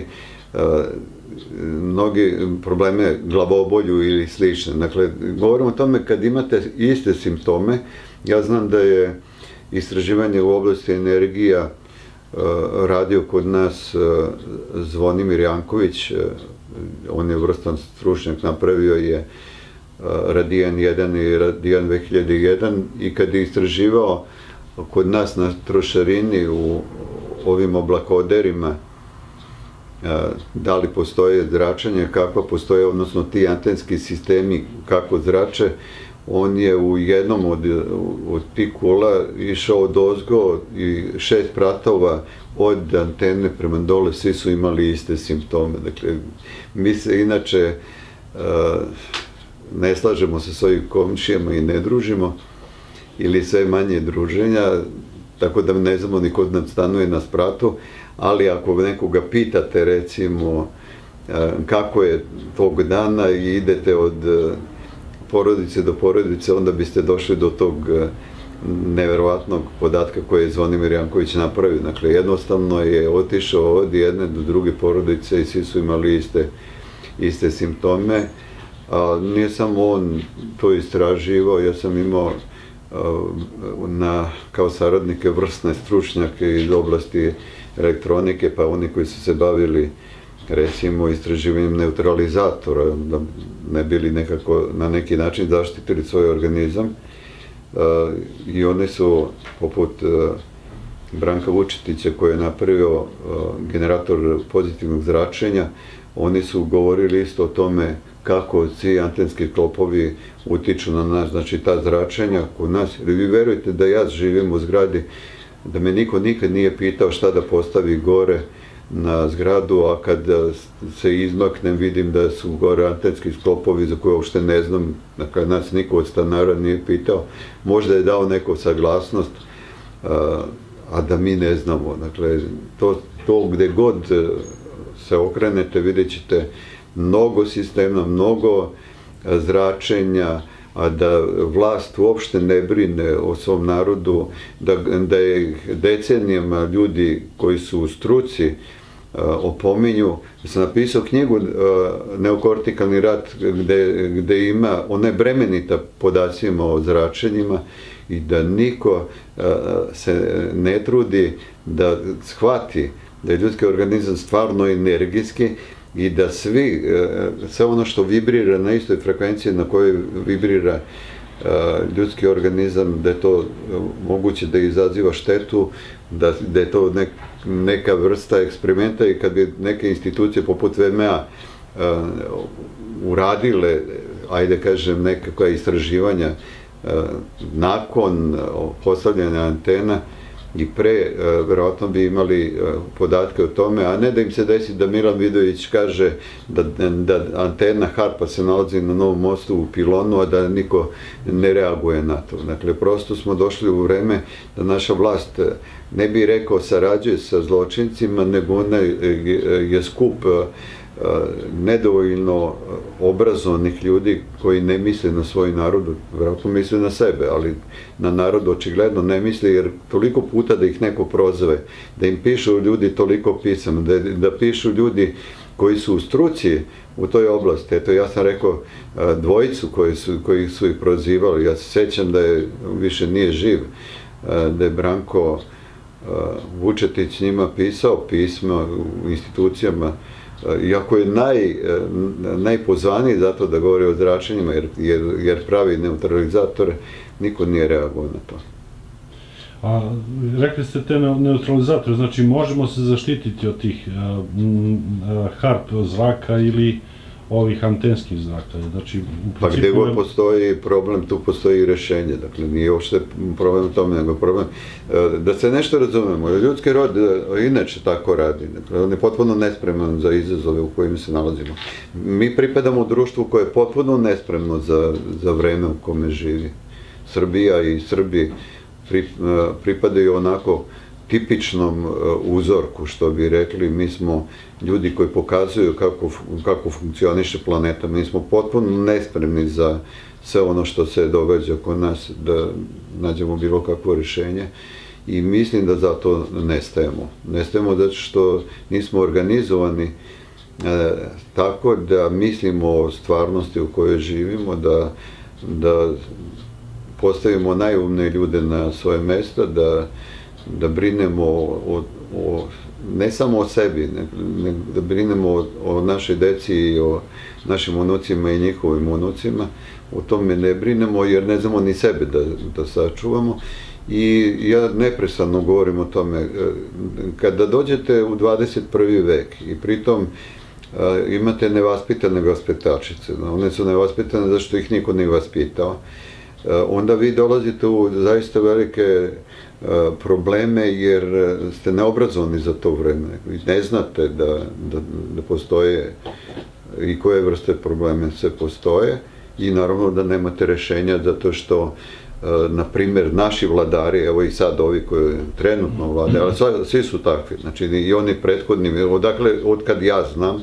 mnogi probleme glavobolju ili slične. Dakle, govorimo o tome kad imate iste simptome. Ja znam da je istraživanje u oblasti energija radio kod nas Zvonimir Janković, on je vrstan stručnjak, napravio je Radijan 1 i Radijan 2001 i kad je istraživao kod nas na trošarini u ovim oblakoderima da li postoje zračenje, kako postoje, odnosno ti antenski sistemi kako zrače, on je u jednom od tih kula išao odozgo i 6 pratova od antene prema dole, svi su imali iste simptome. Dakle, mi se inače ne slažemo sa svojim komšijama i ne družimo, ili sve manje druženja, tako da ne znamo ni kod nam stanuje na spratu, ali ako nekoga pitate, recimo, kako je tog dana i idete od porodice do porodice, onda biste došli do tog neverovatnog podatka koje je Zvonimir Janković napravio. Dakle, jednostavno je otišao od jedne do druge porodice i svi su imali iste simptome. Nije samo on to istraživao, ja sam imao kao saradnike vrsne stručnjake iz oblasti elektronike, pa oni koji su se bavili recimo istraživanjem neutralizatora, da ne bili nekako na neki način zaštitili svoj organizam, i oni su poput Branka Vučetića koji je napravio generator pozitivnog zračenja, oni su govorili isto o tome kako svi antenski klopovi utiču na nas, znači ta zračenja kod nas. Vi verujete da ja živim u zgradi, da me niko nikad nije pitao šta da postavi gore na zgradu, a kad se izmaknem vidim da su gore antenski sklopovi za koje uopšte ne znam, dakle nas niko od stanara nije pitao, možda je dao neko saglasnost, a da mi ne znamo. Dakle, to gde god se okrenete vidjet ćete mnogo sistema, mnogo zračenja, a da vlast uopšte ne brine o svom narodu, da je decenijama ljudi koji su u struci opominju. Ja sam napisao knjigu Neokortikalni rat gde ima, ona je bremenita podacima o zračenjima i da niko se ne trudi da shvati da je ljudski organizam stvarno energijski i da sve ono što vibrira na istoj frekvenciji na kojoj vibrira ljudski organizam, da je to moguće da izaziva štetu, da je to neka vrsta eksperimenta, i kad bi neke institucije poput VMA uradile, ajde kažem, nekakva istraživanja nakon postavljanja antena i pre, verovatno bi imali podatke o tome, a ne da im se desi da Milan Vidović kaže da antena Harpa se nalazi na Novom mostu u pilonu, a da niko ne reaguje na to. Dakle, prosto smo došli u vreme da naša vlast, ne bi rekao sarađuje sa zločincima, nego ona je skup nedovoljno obrazovanih ljudi koji ne misle na svoj narod, verovatno misle na sebe, ali na narod očigledno ne misle, jer toliko puta da ih neko prozove, da im pišu ljudi toliko pisama, da pišu ljudi koji su u struci u toj oblasti. Eto, ja sam rekao dvojicu koji su ih prozivali, ja se sećam da je više nije živ, da je Branko Vučetić njima pisao pisma u institucijama, iako je najpozvaniji za to da govori o zračenjima, jer pravi neutralizatore, niko nije reagovao na to.
A rekli ste te neutralizatore, znači možemo se zaštititi od tih HARP zraka ili ovih antenskih zraka?
Pa gde god postoji problem, tu postoji i rešenje. Dakle, nije uopšte problem u tome, nego problem... Da se nešto razumemo, ljudski rod inače tako radi. Dakle, on je potpuno nespreman za izazove u kojima se nalazimo. Mi pripadamo u društvu koje je potpuno nespremno za vreme u kome živi. Srbija i Srbi pripadaju onako tipičnom uzorku, što bi rekli. Mi smo ljudi koji pokazuju kako funkcioniše planeta. Mi smo potpuno nespremni za sve ono što se događa oko nas, da nađemo bilo kakvo rješenje, i mislim da zato nestajemo. Nestajemo zato što nismo organizovani tako da mislimo o stvarnosti u kojoj živimo, da postavimo najumnije ljude na svoje mjesta, da brinemo ne samo o sebi, nego da brinemo o našoj deci i o našim unucima i njihovim unucima. O tome ne brinemo jer ne znamo ni sebe da sačuvamo. I ja neprestano govorim o tome. Kada dođete u 21. vek i pritom imate nevaspitane vaspitačice, one su nevaspitane zato što ih niko nije vaspitao, onda vi dolazite u zaista velike probleme jer ste neobrazovani za to vreme. Vi ne znate da postoje i koje vrste probleme se postoje, i naravno da nemate rešenja zato što, na primjer, naši vladari, evo i sad ovi koji trenutno vlade, ali svi su takvi, znači i oni prethodni, odakle, od kad ja znam,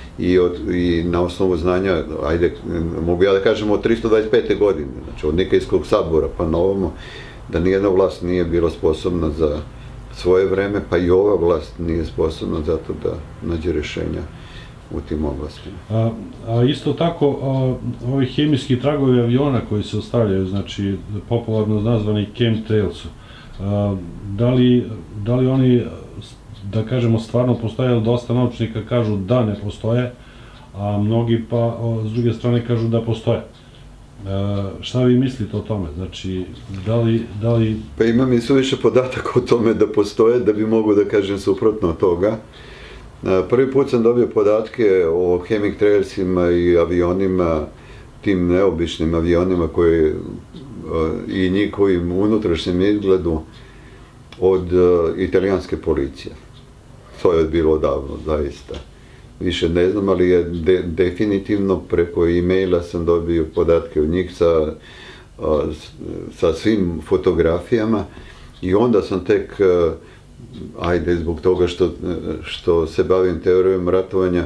i na osnovu znanja, ajde, mogu ja da kažem od 325. godine, znači od Nikejskog sabora pa na ovamo, da nijedna vlast nije bila sposobna za svoje vreme, pa i ova vlast nije sposobna zato da nađe rješenja u tim oblastima.
A isto tako, ovi hemijski tragovi aviona koji se ostavljaju, znači popularno nazvani chemtrails, da li oni, da kažemo, stvarno postoje, ali dosta naučnika kažu da ne postoje, a mnogi pa s druge strane kažu da postoje. Šta vi mislite o tome? Znači, da li...
Pa imam i suviše podataka o tome da postoje, da bi mogu da kažem suprotno od toga. Prvi put sam dobio podatke o chemtrailsima i avionima, tim neobičnim avionima i njihovim unutrašnjem izgledu od italijanske policije. To je bilo davno, zaista. Više ne znam, ali je definitivno preko e-maila sam dobio podatke od njih sa svim fotografijama, i onda sam tek, ajde, zbog toga što se bavim teorijom ratovanja,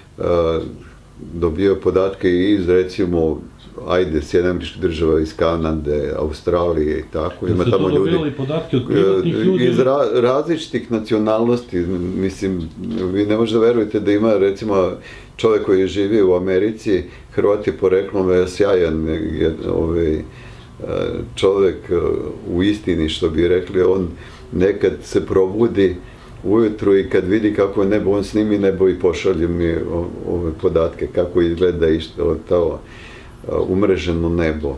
dobio podatke iz, recimo, ajde, Sjedinjenih Država, iz Kanade, Australije i tako.
Jeste to dobili podatke od privatnih ljudi?
Iz različitih nacionalnosti. Mislim, vi ne možete verujete da ima, recimo, čovjek koji je živio u Americi, Hrvat je poreklom, sjajan čovjek u istini, što bi rekli, on nekad se probudi ujutru i kad vidi kako je nebo, on snimi nebo i pošalje mi ove podatke, kako izgleda to umreženo nebo.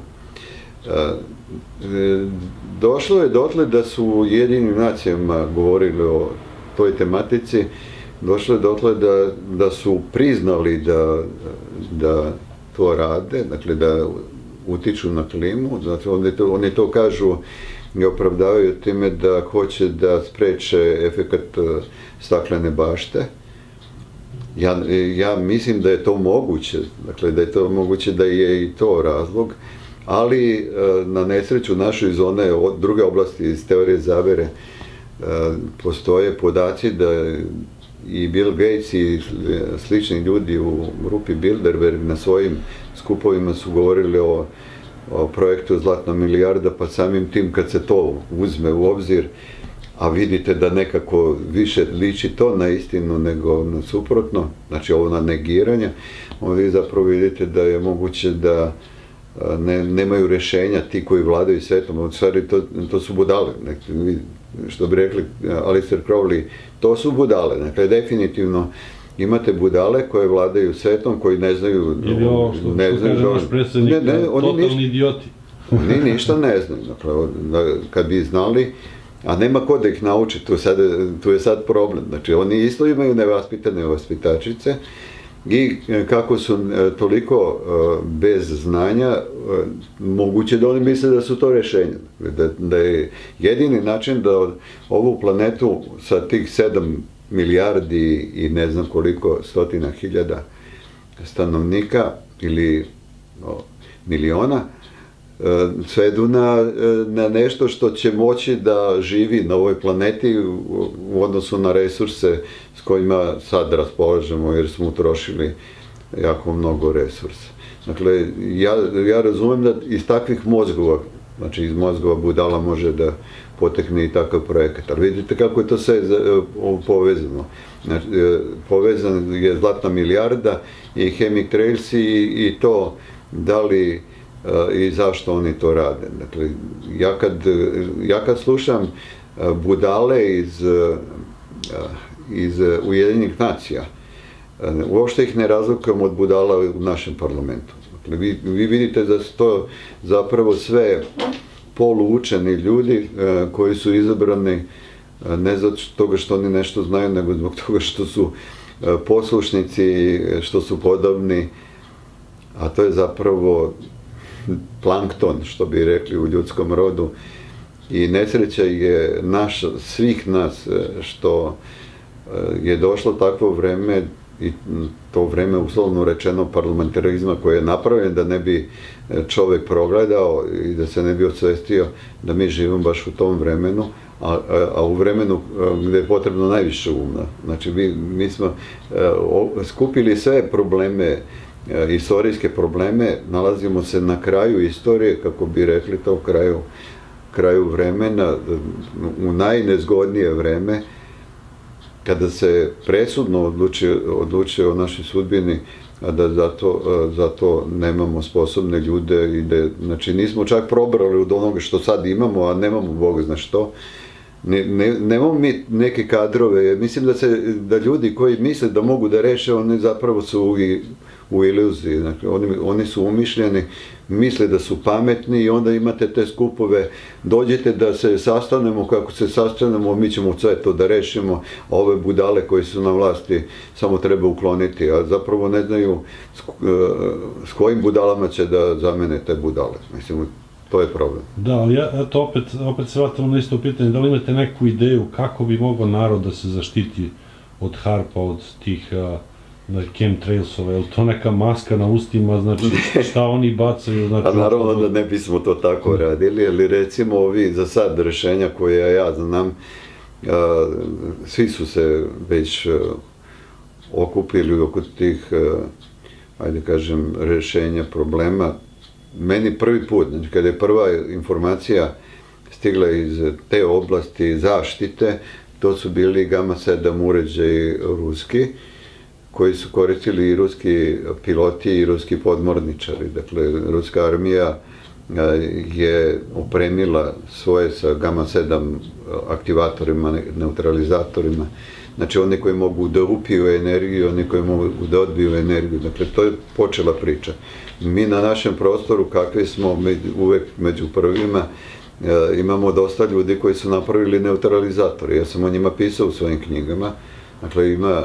Došlo je dotle da su u Ujedinjenim nacijama govorili o toj tematici, došlo je dotle da su priznali da to rade, dakle da utiču na klimu. Znači, oni to kažu i opravdavaju time da hoće da spreče efekat staklene bašte. Ja mislim da je to moguće, dakle da je to moguće, da je i to razlog, ali na nesreću našoj iz one druge oblasti iz teorije zavere postoje podaci da i Bill Gates i slični ljudi u grupi Bilderberg na svojim skupovima su govorili o projektu Zlatna milijarda, pa samim tim kad se to uzme u obzir, a vidite da nekako više liči to na istinu nego na suprotno, znači ovo na negiranje, onda vi zapravo vidite da je moguće da nemaju rješenja ti koji vladaju svetom. U stvari to su budale. što bi rekli Alistair Crowley, to su budale. Dakle, definitivno imate budale koje vladaju svetom, koji ne znaju...
Ili ovo što kaže naš predsjednik, totalni idioti.
Oni ništa ne znaju. Dakle, kad bi znali, a nema ko da ih nauči, tu je sad problem. Znači, oni isto imaju nevaspitane vaspitačice i kako su toliko bez znanja, moguće da oni misle da su to rešenje. Da je jedini način da ovu planetu sa tih 7 milijardi i ne znam koliko stotina hiljada stanovnika ili miliona svedu na nešto što će moći da živi na ovoj planeti u odnosu na resurse s kojima sad raspolažemo, jer smo utrošili jako mnogo resursa. Dakle, ja razumem da iz takvih mozgova, znači iz mozgova budala može da potekne i takav projekat. Ali vidite kako je to sve povezano. Znači, povezan je Zlatna milijarda i Chemtrails i to da li i zašto oni to rade. Dakle, ja kad slušam budale iz Ujedinjenih nacija, uopšte ih ne razlikujem od budala u našem parlamentu. Dakle, vi vidite da su to zapravo sve poluučeni ljudi koji su izabrani ne zato toga što oni nešto znaju, nego zbog toga što su poslušnici, što su podobni, a to je zapravo plankton, što bi rekli u ljudskom rodu. I nesreća je svih nas što je došlo takvo vreme, i to vreme uslovno rečeno parlamentarizma, koje je napravljen da ne bi čovek progledao i da se ne bi osvestio da mi živimo baš u tom vremenu, a u vremenu gde je potrebno najviše umna. Znači, mi smo skupili sve probleme, istorijske probleme, nalazimo se na kraju istorije, kako bi rekli to, kraju vremena, u najnezgodnije vreme, kada se presudno odlučuje o našoj sudbini, a da zato nemamo sposobne ljude i da, znači, nismo čak probrali od onoga što sad imamo, a nemamo Boga zna što. Nemamo mi neke kadrove, mislim da ljudi koji misle da mogu da reše, oni zapravo su u iluziji. Znači, oni su umišljeni, misle da su pametni i onda imate te skupove, dođete da se sastanemo, kako se sastanemo, mi ćemo sve to da rešimo, a ove budale koji su na vlasti samo treba ukloniti, a zapravo ne znaju s kojim budalama će da zamene te budale. Mislim, to je problem.
Da, ali opet se vratimo na isto pitanje, da li imate neku ideju kako bi mogao narod da se zaštiti od harpa, od tih chemtrailsova, je li to neka maska na ustima, znači šta oni bacaju?
A naravno da ne bismo to tako radili, ali recimo ovi za sad rešenja koje ja znam, svi su se već okupili oko tih, ajde kažem, rešenja problema. Meni prvi put, znači kada je prva informacija stigla iz te oblasti zaštite, to su bili Gamma-7 uređaji ruski, koji su koristili i ruski piloti i ruski podmorničari. Dakle, ruska armija je opremila svoje sa Gamma-7 aktivatorima, neutralizatorima. Znači, oni koji mogu da upiju energiju, oni koji mogu da odbiju energiju. Dakle, to je počela priča. Mi na našem prostoru, kakvi smo uvek među prvima, imamo dosta ljudi koji su napravili neutralizatori. Ja sam o njima pisao u svojim knjigama. Dakle, ima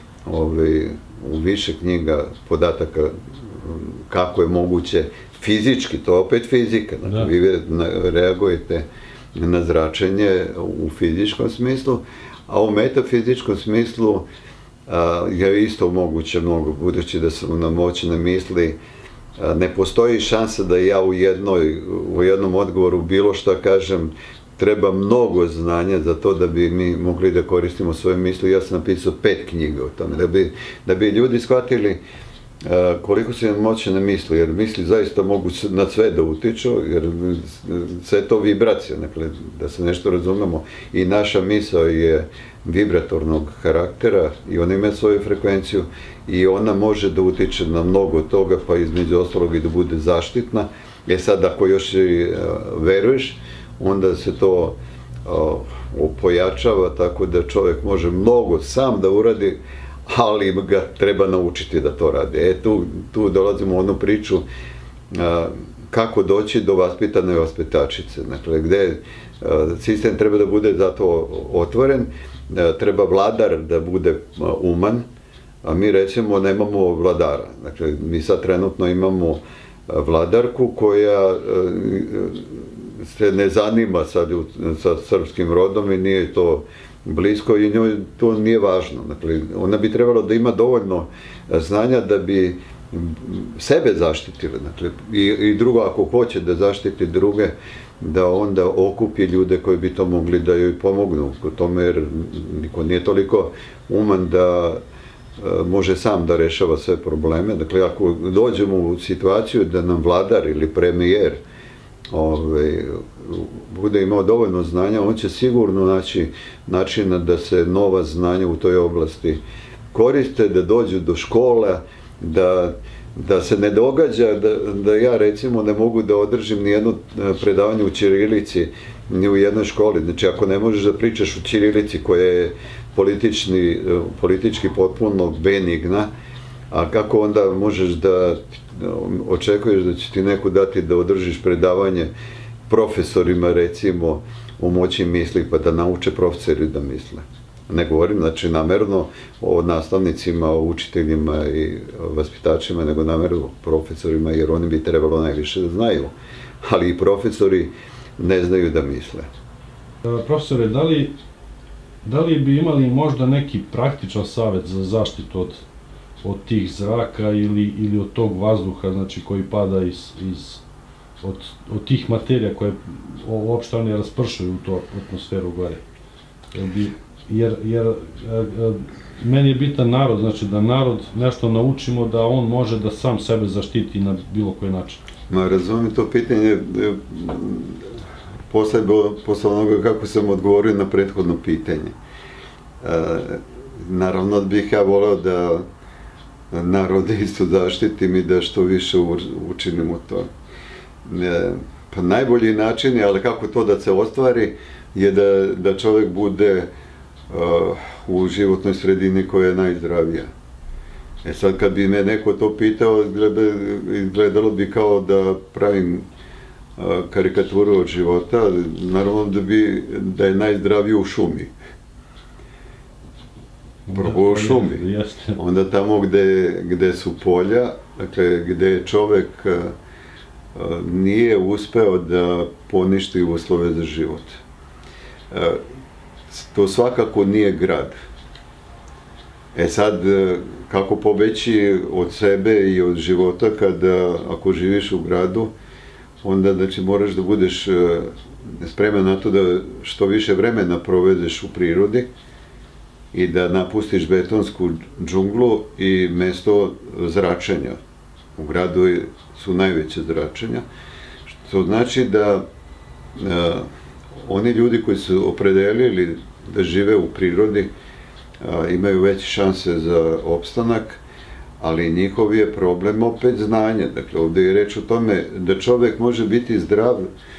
u više knjiga podataka kako je moguće fizički, to je opet fizika. Dakle, vi reagujete na zračenje u fizičkom smislu, a u metafizičkom smislu je isto moguće mnogo, budući da su nam moćne misli. Ne postoji šansa da ja u jednom odgovoru bilo šta kažem. Treba mnogo znanja za to da bi mi mogli da koristimo svoje misli. Ja sam napisao 5 knjiga o tome, da bi ljudi shvatili koliko su im moćne misli, jer misli zaista mogu na sve da utiču, jer sve je to vibracija, dakle, da se nešto razumemo. I naša misao je vibratornog karaktera i ona ima svoju frekvenciju i ona može da utiče na mnogo toga, pa između ostalog i da bude zaštitna. Sad, ako još veruješ, onda se to pojačava tako da čovjek može mnogo sam da uradi, ali ga treba naučiti da to radi. Tu dolazimo u onu priču kako doći do vaspitane vaspitačice. Dakle, gde sistem treba da bude zato otvoren, treba vladar da bude uman, a mi recimo nemamo vladara. Dakle, mi sad trenutno imamo vladarku koja se ne zanima sad sa srpskim rodom i nije to blisko i njoj to nije važno. Dakle, ona bi trebalo da ima dovoljno znanja da bi sebe zaštitila. Dakle, i drugo, ako hoće da zaštiti druge, da onda okupi ljude koji bi to mogli da joj pomognu u tome, jer niko nije toliko uman da može sam da rešava sve probleme. Dakle, ako dođemo u situaciju da nam vladar ili premijer bude imao dovoljno znanja, on će sigurno naći načina da se nova znanja u toj oblasti koriste, da dođu do škola, da se ne događa da ja recimo ne mogu da održim nijedno predavanje u ćirilici ni u jednoj školi. Znači, ako ne možeš da pričaš u ćirilici koja je politički potpuno benigna, a kako onda možeš da očekuješ da će ti neko dati da održiš predavanje profesorima, recimo, o moći misli, pa da nauče profesori da misle. Ne govorim, znači, namerno o nastavnicima, o učiteljima i vaspitačima, nego namerno o profesorima, jer oni bi trebalo najviše da znaju. Ali i profesori ne znaju da misle.
Profesore, da li bi imali možda neki praktičan savjet za zaštitu od tih zraka ili od tog vazduha, znači, koji pada od tih materija koje uopšte oni raspršuju u to atmosferu gore? Jer meni je bitan narod, znači da narod nešto naučimo da on može da sam sebe zaštiti na bilo koji način.
Razumijem to pitanje posle onoga kako sam odgovorio na prethodno pitanje. Naravno bih ja voleo da narod isto zaštitim i da što više učinimo to. Pa najbolji način je, ali kako to da se ostvari, je da čovjek bude u životnoj sredini koja je najzdravija. Sad kad bi me neko to pitao, izgledalo bi kao da pravim karikaturu od života, naravno da je najzdravije u šumi. Prvo u šumi. Onda tamo gde su polja, dakle gde čovek nije uspeo da poništi uslove za život. To svakako nije grad. Sad, kako pobeći od sebe i od života ako živiš u gradu, onda znači moraš da budeš spreman na to da što više vremena provedeš u prirodi i da napustiš betonsku džunglu i mesto zračenja. U gradu su najveće zračenja, što znači da oni ljudi koji su opredelili da žive u prirodi imaju veće šanse za opstanak, ali njihov je problem opet znanje. Dakle, ovde je reč o tome da čovek može biti zdrav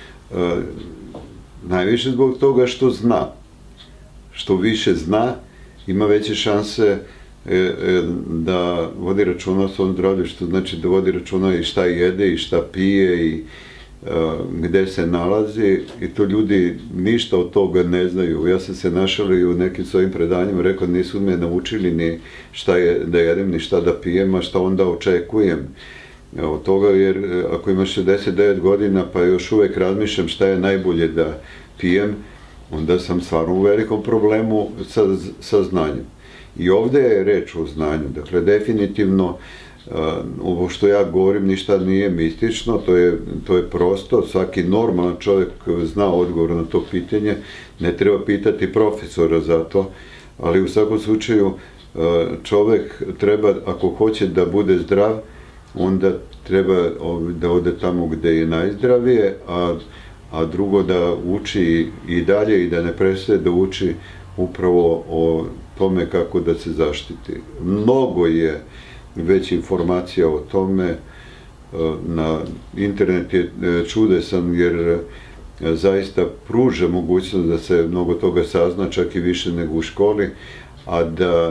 najviše zbog toga što zna. Što više zna, ima veće šanse da vodi računa o svom zdravlju, što znači da vodi računa i šta jede i šta pije i gde se nalazi, i to ljudi ništa od toga ne znaju. Ja sam se našalio u nekim svojim predanjima, rekao nisu me naučili ni šta da jedem, ni šta da pijem, a šta onda očekujem od toga, jer ako imaš 69 godina pa još uvek razmišljam šta je najbolje da pijem, onda sam stvarno u velikom problemu sa znanjem. I ovde je reč o znanju, dakle definitivno ovo što ja govorim ništa nije mistično, to je prosto, svaki normalan čovjek zna odgovor na to pitanje, ne treba pitati profesora za to, ali u svakom slučaju čovjek treba, ako hoće da bude zdrav, onda treba da ode tamo gde je najzdravije, a drugo da uči i dalje i da ne prestaje da uči upravo o tome kako da se zaštiti. Mnogo je već informacija o tome, na internet je čudesan jer zaista pruža mogućnost da se mnogo toga sazna, čak i više nego u školi, a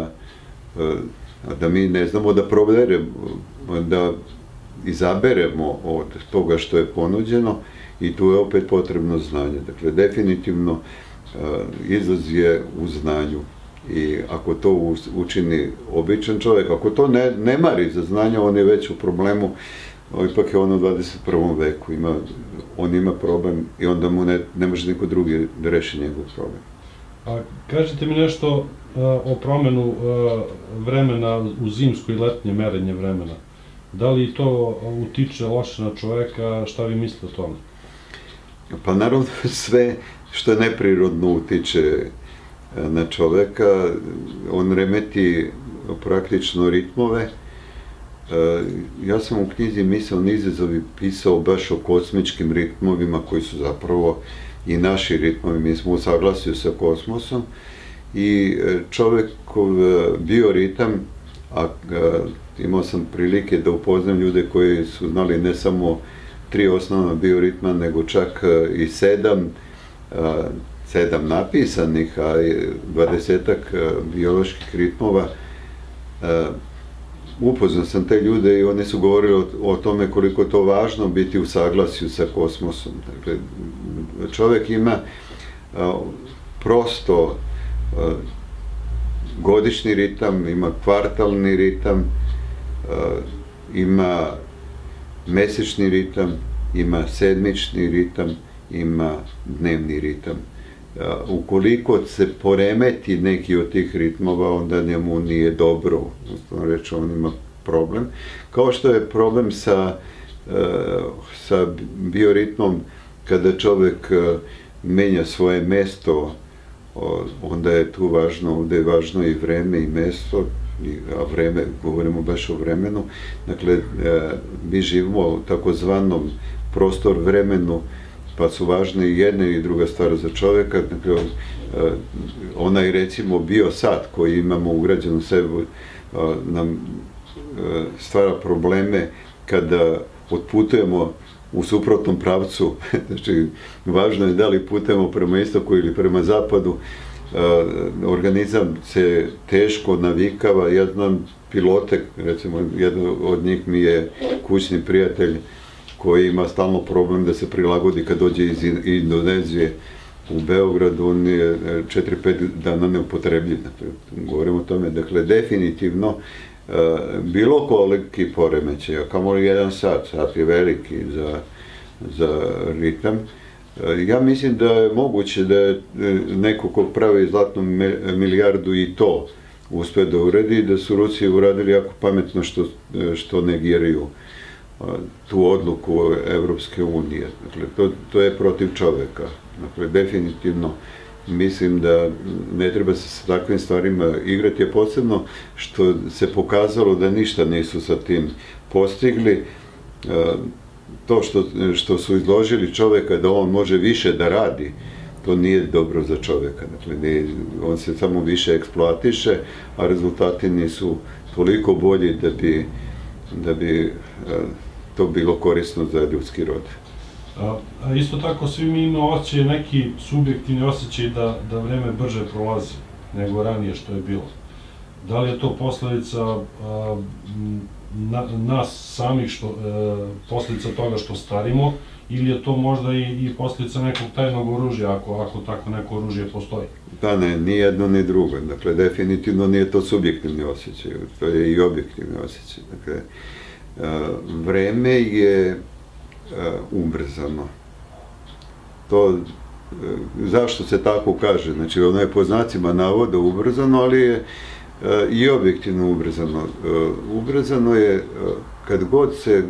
da mi ne znamo da proberemo, da izaberemo od toga što je ponuđeno, i tu je opet potrebno znanje. Dakle, definitivno izlaz je u znanju, i ako to učini običan čovjek, ako to ne mari za znanje, on je već u problemu. Ipak je on u 21. veku, on ima problem i onda mu ne može niko drugi da reši njegov problem.
Kažite mi nešto o promenu vremena u zimsko i letnje merenje vremena. Da li to utiče loše na čoveka, šta vi mislite o tome?
Pa naravno, sve što je neprirodno utiče na čoveka, on remeti praktično ritmove. Ja sam u knjizi Misaoni izazovi pisao baš o kosmičkim ritmovima koji su zapravo i naši ritmovi. Mi smo u saglasju sa kosmosom i čovekov bioritam, a imao sam prilike da upoznam ljude koji su znali ne samo 3 osnovna bioritma, nego čak i 7 napisanih, a 20-ak bioloških ritmova. Upoznao sam te ljude i oni su govorili o tome koliko je to važno biti u saglasju sa kosmosom. Dakle, čovek ima prosto godišnji ritam, ima kvartalni ritam, ima mesečni ritam, ima sedmični ritam, ima dnevni ritam. Ukoliko se poremeti neki od tih ritmova, onda njemu nije dobro, odnosno reći, on ima problem. Kao što je problem sa bioritmom, kada čovek menja svoje mesto, onda je tu važno, ovde je važno i vreme i mesto, a vreme, govorimo baš o vremenu. Dakle, mi živimo u takozvanom prostor-vremenu, pa su važne i jedna i druga stvar za čoveka. Dakle, onaj, recimo, biosat koji imamo ugrađen u sebi nam stvara probleme kada otputujemo u suprotnom pravcu. Znači, važno je da li putujemo prema istoku ili prema zapadu. Organizam se teško navikava. Ja znam pilote, recimo, jedan od njih mi je kućni prijatelj koji ima stalno problem da se prilagodi kad dođe iz Indonezije u Beogradu, on je 4-5 dana neupotrebljiv. Govorimo o tome, dakle, definitivno bilo koliki poremećaj, a kamoli 1 sat, sat je veliki za ritam. Ja mislim da je moguće da je neko ko pravi zlatnu milijardu i to uspe da uredi, i da su Rusi uradili jako pametno što negiraju tu odluku Evropske unije. Dakle, to je protiv čoveka. Dakle, definitivno mislim da ne treba se sa takvim stvarima igrati, a posebno što se pokazalo da ništa nisu sa tim postigli. To što su izložili čoveka da on može više da radi, to nije dobro za čoveka. Dakle, on se samo više eksploatiše, a rezultati nisu toliko bolji da bi to bilo korisno za ljudski rod.
Isto tako, svi mi imamo osjećaj, neki subjektivni osjećaj da vreme brže prolazi nego ranije što je bilo. Da li je to posledica nas samih, posledica toga što starimo, ili je to možda i posledica nekog tajnog oružja, ako tako neko oružje postoji?
Da, ne, ni jedno ni drugo. Dakle, definitivno nije to subjektivni osjećaj, to je i objektivni osjećaj. Dakle, vreme je ubrzano. Zašto se tako kaže? Znači, ono je po znacima navoda ubrzano, ali je i objektivno ubrzano. Ubrzano je kad god se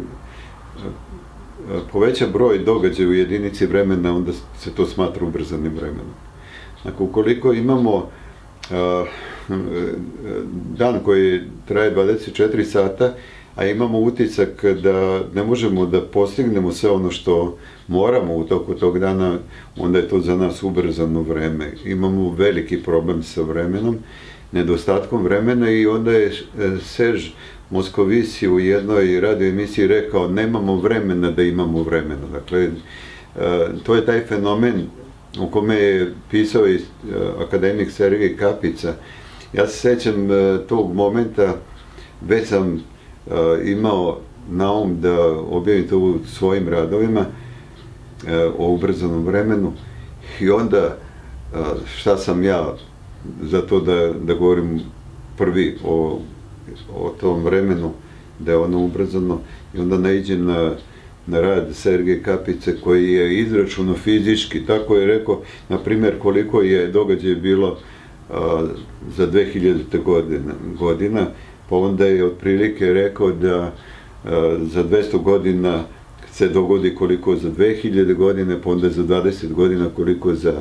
poveća broj događaja u jedinici vremena, onda se to smatra ubrzanim vremenom. Dakle, ukoliko imamo dan koji traje 24 sata, a imamo utisak da ne možemo da postignemo sve ono što moramo u toku tog dana, onda je to za nas ubrzano vreme. Imamo veliki problem sa vremenom, nedostatkom vremena, i onda je Serge Moscovici u jednoj radio emisiji rekao: nemamo vremena da imamo vremena. Dakle, to je taj fenomen o kome je pisao i akademik Sergej Kapica. Ja se sećam tog momenta, već sam imao na um da objavim to u svojim radovima o ubrzanom vremenu i onda šta sam ja za to da govorim prvi o tom vremenu, da je ono ubrzano, i onda naiđem na rad Sergeja Kapice koji je izračunao fizički, tako je rekao, na primjer, koliko je događaj bilo za 2000. godina, pa onda je otprilike rekao da za 200 godina se dogodi koliko za 2000 godine, pa onda za 20 godina koliko za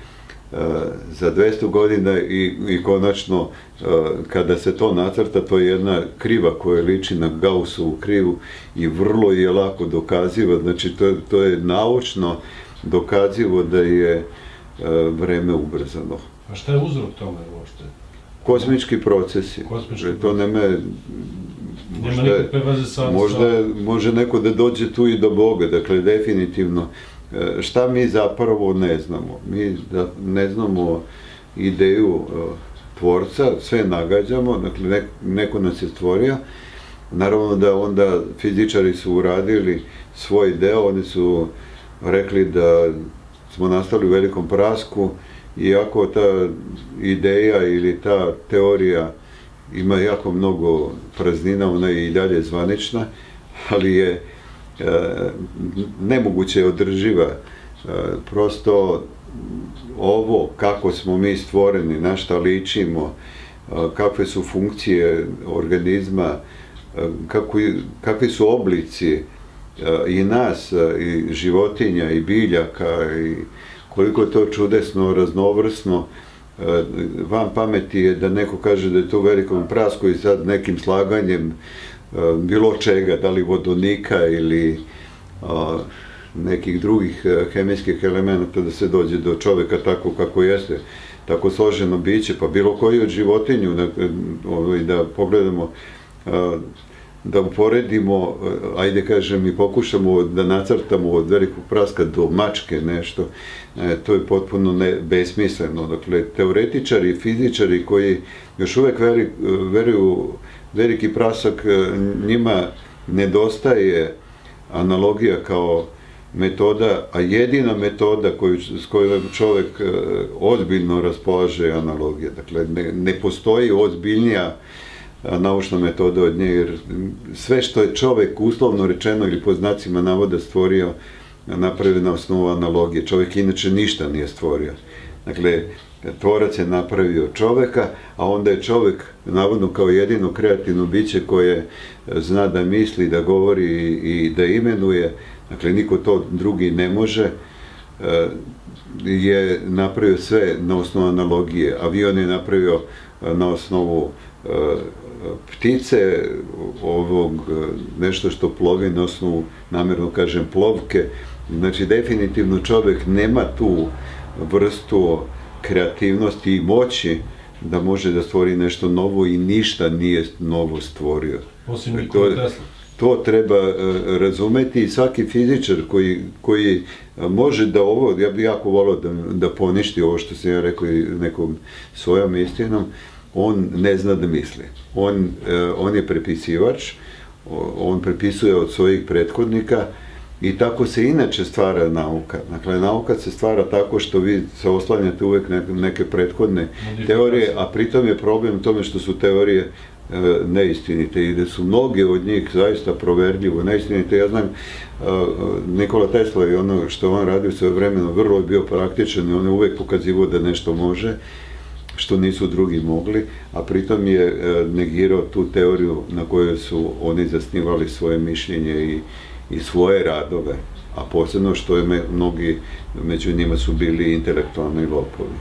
200 godina i konačno kada se to nacrta, to je jedna kriva koja liči na Gaussovu krivu i vrlo je lako dokaziva, znači to je naučno dokazivo da je vreme ubrzano.
A šta je uzrok tome uopšte?
Kosmički procesi. To nema
nikakve veze sa...
Možda može neko da dođe tu i do Boga, dakle definitivno. Šta mi zapravo ne znamo? Mi ne znamo ideju tvorca, sve nagađamo, dakle neko nas je stvorio. Naravno da onda fizičari su uradili svoj deo, oni su rekli da smo nastali u velikom prasku, iako ta ideja ili ta teorija ima jako mnogo praznina, ona je i dalje zvanična, ali je nemoguće održiva. Prosto ovo kako smo mi stvoreni, na šta ličimo, kakve su funkcije organizma, kakvi su oblici i nas, i životinja, i biljaka, i koliko je to čudesno, raznovrsno, van pameti je da neko kaže da je to u velikom prasku i sad nekim slaganjem bilo čega, da li vodonika ili nekih drugih hemijskih elemenata da se dođe do čoveka tako kako jeste, tako složeno biće, pa bilo koji od životinju, da pogledamo, da uporedimo, ajde kažem, i pokušamo da nacrtamo od velikog praska do mačke nešto, to je potpuno besmisleno. Dakle, teoretičari i fizičari koji još uvek veruju veliki prasak, njima nedostaje analogija kao metoda, a jedina metoda s kojom čovek ozbiljno raspolaže je analogija. Dakle, ne postoji ozbiljnija naučna metoda od nje, jer sve što je čovek uslovno rečeno ili po znacima navoda stvorio, napravio na osnovu analogije. Čovek inače ništa nije stvorio. Dakle, tvorac je napravio čoveka, a onda je čovek navodno kao jedino kreativno biće koje zna da misli, da govori i da imenuje, dakle niko to drugi ne može, je napravio sve na osnovu analogije. Avion je napravio na osnovu ptice, nešto što plovi na osnovu, namerno kažem, plovke. Znači, definitivno čovek nema tu vrstu kreativnosti i moći da može da stvori nešto novo i ništa nije novo stvorio.
Osim Nikola Tesla.
To treba razumeti i svaki fizičar koji može da ovo, ja bih jako volao da poništi ovo što sam ja rekao i nekom svojom istinom, on ne zna da misli. On je prepisivač, on prepisuje od svojih prethodnika i tako se inače stvara nauka. Dakle, nauka se stvara tako što vi se oslanjate uvek neke prethodne teorije, a pritom je problem u tome što su teorije neistinite i da su mnoge od njih zaista proverljivo neistinite. Ja znam, Nikola Tesla i ono što on radi u svoje vremeno vrlo je bio praktičan i on je uvek pokazivao da nešto može, što nisu drugi mogli, a pritom je negirao tu teoriju na kojoj su oni zasnivali svoje mišljenje i svoje radove, a posebno što je mnogi među njima su bili intelektualni lopovi.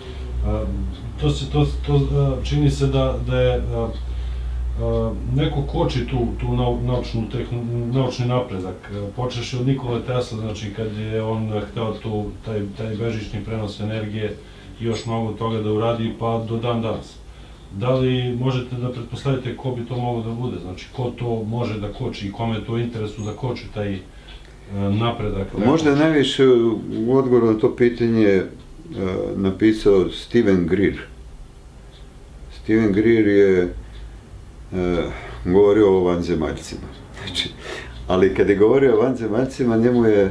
Čini se da je neko koči tu naučni napredak. Počeš od Nikole Tesla, znači kad je on hteo taj bežični prenos energije i još mnogo toga da uradi, pa do dan danas. Da li možete da pretpostavite ko bi to moglo da bude? Znači, ko to može da koči i kome je to u interesu da koči taj napredak?
Možda najviše u odgovoru na to pitanje napisao Steven Greer. Steven Greer je govorio o vanzemaljcima. Ali kad je govorio o vanzemaljcima, njemu je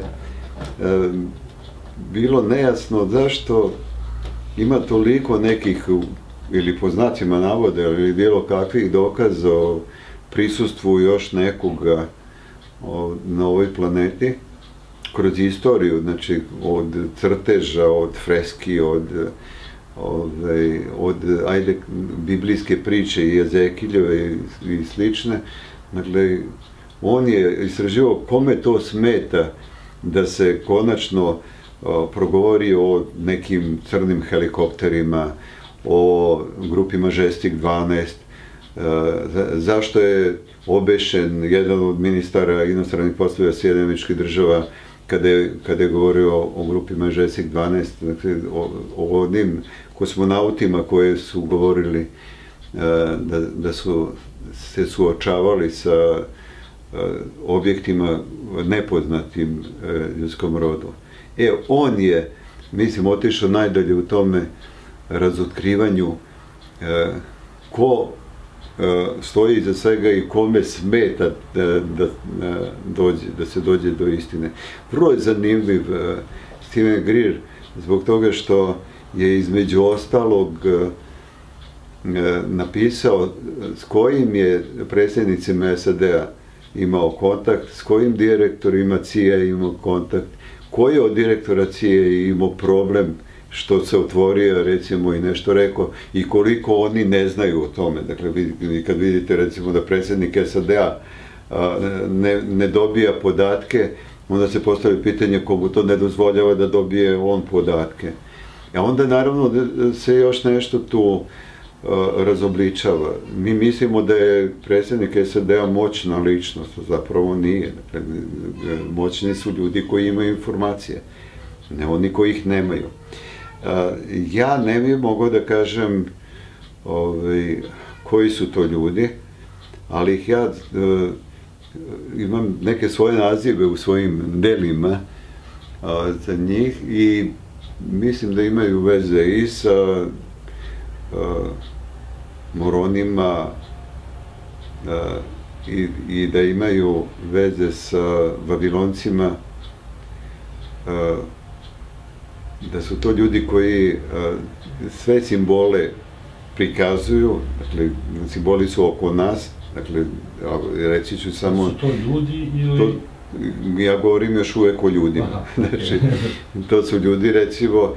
bilo nejasno zašto ima toliko nekih, ili po znacima navode, ili bilo kakvih dokaza o prisustvu još nekoga na ovoj planeti, kroz istoriju, znači od crteža, od freski, od biblijske priče i Ezekiljeve i slične. Dakle, on je istraživao kome to smeta da se konačno progovori o nekim crnim helikopterima, o grupi Majestic 12, zašto je obešen jedan od ministara inostranih poslova Sjedinjenih Američkih Država kada je govorio o grupi Majestic 12, dakle, o onim kosmonautima koje su govorili da su se suočavali sa objektima nepoznatim ljudskom rodu. On je, mislim, otišao najdalje u tome razotkrivanju ko stoji iza svega i kome smeta da se dođe do istine. Vrlo je zanimljiv Steven Greer zbog toga što je između ostalog napisao s kojim je predsjednicima SAD-a imao kontakt, s kojim direktorima CIA imao kontakt, koji je od direktora CIA imao problem što se otvorio, recimo, i nešto rekao, i koliko oni ne znaju o tome. Dakle, kad vidite, recimo, da predsjednik SAD-a ne dobija podatke, onda se postavlja pitanje komu to ne dozvoljava da dobije on podatke. A onda, naravno, se još nešto tu razobličava. Mi mislimo da je predsjednik SAD-a moćna ličnost, zapravo nije. Dakle, moćni su ljudi koji imaju informacije, ne oni koji ih nemaju. Ja ne bih mogao da kažem koji su to ljudi, ali ja imam neke svoje nazive u svojim delima za njih i mislim da imaju veze i sa Moronima i da imaju veze sa Vaviloncima, da su to ljudi koji sve simbole prikazuju, dakle, simboli su oko nas, dakle, reći ću samo...
Su to ljudi ili...
Ja govorim još uvek o ljudima. Znači, to su ljudi, recimo,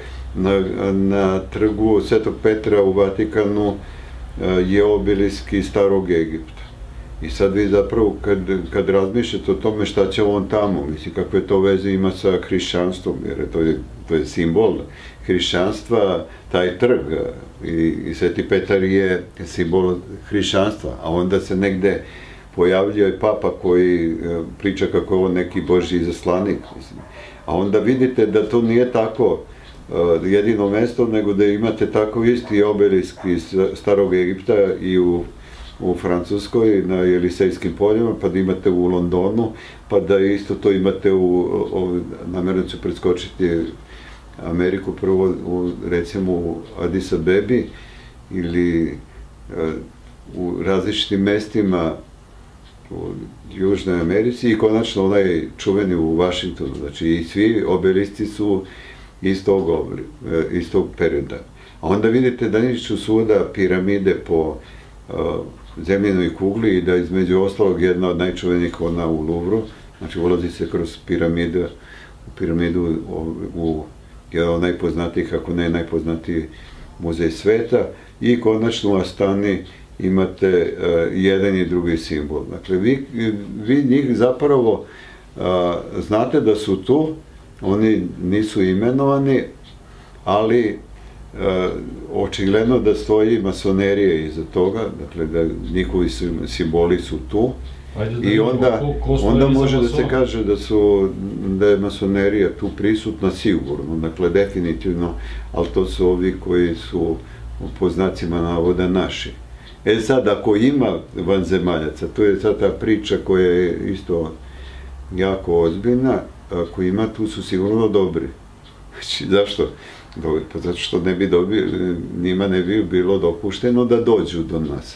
na trgu Svetog Petra u Vatikanu je obelisk iz Starog Egipta. I sad vi zapravo, kad razmišljate o tome šta će on tamo, mislim, kakve to veze ima sa hrišćanstvom, jer to je simbol hrišćanstva, taj trg, i Sveti Petar je simbol hrišćanstva, a onda se negde pojavljuje papa koji priča kako je on neki božji izaslanik, mislim. A onda vidite da to nije tako jedino mesto, nego da imate tako isti obelisk iz Starog Egipta i u Francuskoj, na Jelisejskim poljima, pa da imate u Londonu, pa da isto to imate namerno ću preskočiti Ameriku, prvo recimo u Addis Abebi ili u različitim mestima u Južnoj Americi i konačno onaj čuveni u Vašingtonu. Znači i svi obelisci su iz tog perioda. A onda vidite da niču svuda piramide po zemljenoj kugli i da između ostalog jedna od najčuvenijih ona u Louvru, znači ulazi se kroz piramidu u jedan od najpoznatijih, ako ne najpoznatiji muzej sveta, i konačno u Astani imate jedan i drugi simbol. Dakle, vi njih zapravo znate da su tu, oni nisu imenovani, ali očigledno da stoji masonerija iza toga, dakle da njihovi simboli su tu, i onda može da se kaže da je masonerija tu prisutna sigurno, dakle definitivno, ali to su ovi koji su po znacima navoda naši. Sad, ako ima vanzemaljaca, to je sad ta priča koja je isto jako ozbiljna, ako ima, tu su sigurno dobri. Znači, zašto? Pa zato što njima ne bi bilo dopušteno da dođu do nas.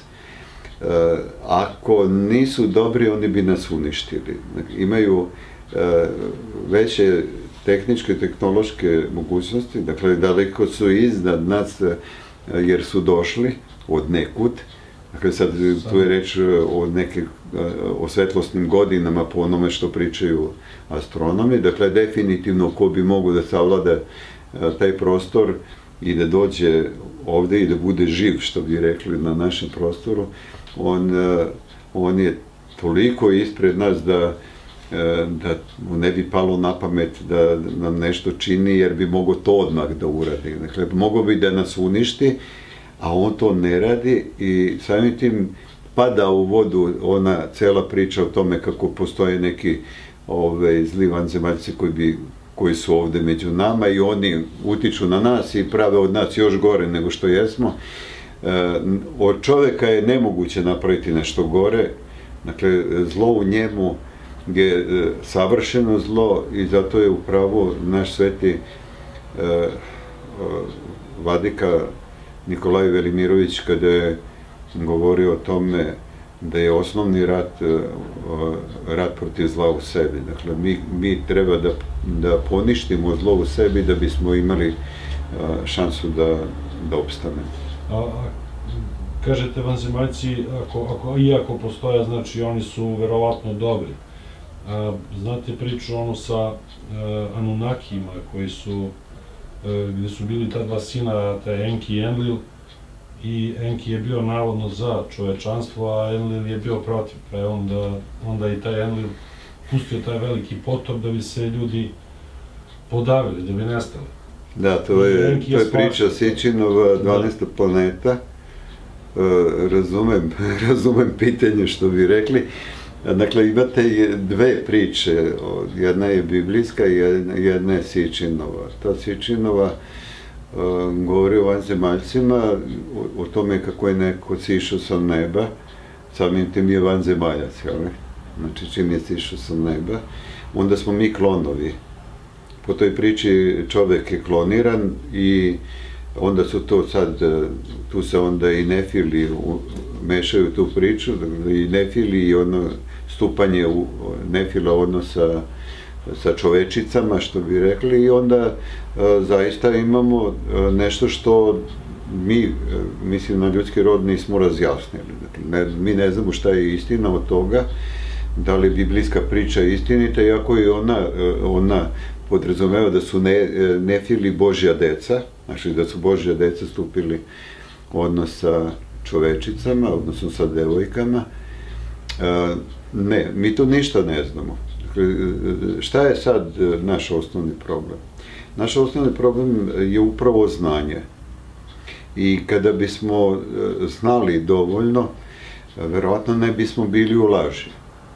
Ako nisu dobri, oni bi nas uništili. Imaju veće tehničke, tehnološke mogućnosti, dakle, daleko su iznad nas, jer su došli od nekud. Dakle, sad tu je reč o svetlosnim godinama po onome što pričaju astronomi. Dakle, definitivno ko bi mogo da savlada taj prostor i da dođe ovde i da bude živ, što bi rekli, na našem prostoru, on je toliko ispred nas da mu ne bi palo na pamet da nam nešto čini, jer bi mogo to odmah da uradi. Dakle, mogo bi da nas uništi, a on to ne radi i samim tim pada u vodu ona cela priča o tome kako postoje neki zli vanzemaljci koji su ovde među nama i oni utiču na nas i prave od nas još gore nego što jesmo. Od čoveka je nemoguće napraviti nešto gore. Dakle, zlo u njemu je savršeno zlo i zato je upravo naš sveti vladika Nikolaj Velimirović, kada je govorio o tome da je osnovni rat protiv zla u sebi. Dakle, mi treba da poništimo zlo u sebi da bismo imali šansu da opstanemo.
Kažete, vanzemaljci, iako postoje, znači oni su verovatno dobri. Znate priču ono sa Anunnakijima koji su, gde su bili ta dva sina, taj Enki i Enlil, i Enki je bio navodno za čovečanstvo, a Enlil je bio protiv, pa je onda i taj Enlil pustio taj veliki potop da bi se ljudi podavili, da bi nestali.
Da, to je priča Sićinova 12. planeta. Razumem pitanje, što bi rekli. Dakle, imate dve priče, jedna je biblijska i jedna je Sićinova. Ta Sićinova govori o vanzemaljcima, o tome kako je neko sišao sa neba, samim tim je vanzemaljac, jel? Znači, čim je sišao sa neba, onda smo mi klonovi. Po toj priči čovek je kloniran i onda su to sad, tu se onda i nefili mešaju tu priču, i nefili i ono stupanje nefila odnosa sa čovečicama, što bi rekli, i onda zaista imamo nešto što mi, mislim na ljudski rod, nismo razjasnili. Mi ne znamo šta je istina od toga, da li biblijska priča istinita, iako i ona podrazumeva da su nefili Božja deca, znači da su Božja deca stupili odnos sa čovečicama, odnosno sa devojkama. Ne, mi to ništa ne znamo. Šta je sad naš osnovni problem? Naš osnovni problem je upravo znanje. I kada bismo znali dovoljno, verovatno ne bismo bili u laži.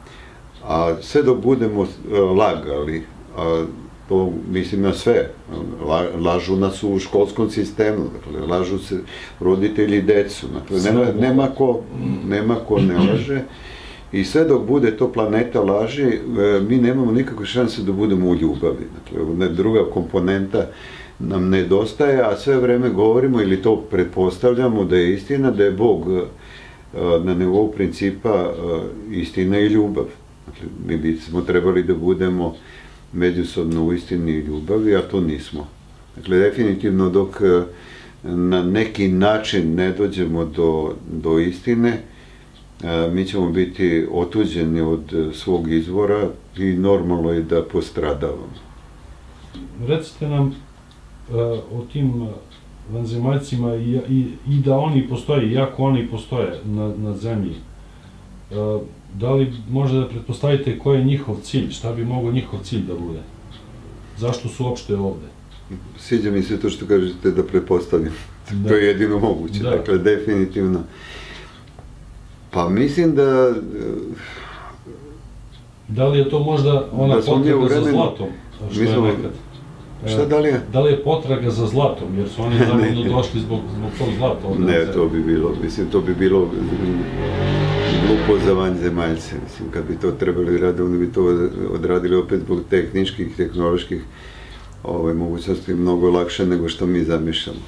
A sve dok budemo lagali, to mislim na sve, lažu nas u školskom sistemu, dakle, lažu se roditelji decu, dakle, nema ko ne laže, i sve dok bude to planeta laži, mi nemamo nikakve šanse da budemo u ljubavi. Dakle, druga komponenta nam nedostaje, a sve vreme govorimo ili to pretpostavljamo da je istina, da je Bog na nivou principa istina i ljubav. Dakle, mi bismo trebali da budemo međusobno u istini i ljubavi, a to nismo. Dakle, definitivno dok na neki način ne dođemo do istine, mi ćemo biti otuđeni od svog izvora i normalno je da postradavamo.
Recite nam o tim vanzemaljcima i da oni postoje, iako oni postoje na zemlji. Da li možete da pretpostavite koji je njihov cilj, šta bi mogao njihov cilj da bude? Zašto su uopšte ovde?
Sviđa mi se to što kažete da pretpostavim. To je jedino moguće, dakle, definitivno. Pa mislim da...
Da li je to možda ona potraga za zlatom, što je nekad?
Šta, da li je?
Da li je potraga za zlatom, jer su oni navodno došli zbog tog zlata?
Ne, to bi bilo, mislim, to bi bilo glupo za vanzemaljce. Mislim, kad bi to trebali raditi, onda bi to odradili opet zbog tehničkih, tehnoloških mogućnosti mnogo lakše nego što mi zamišljamo.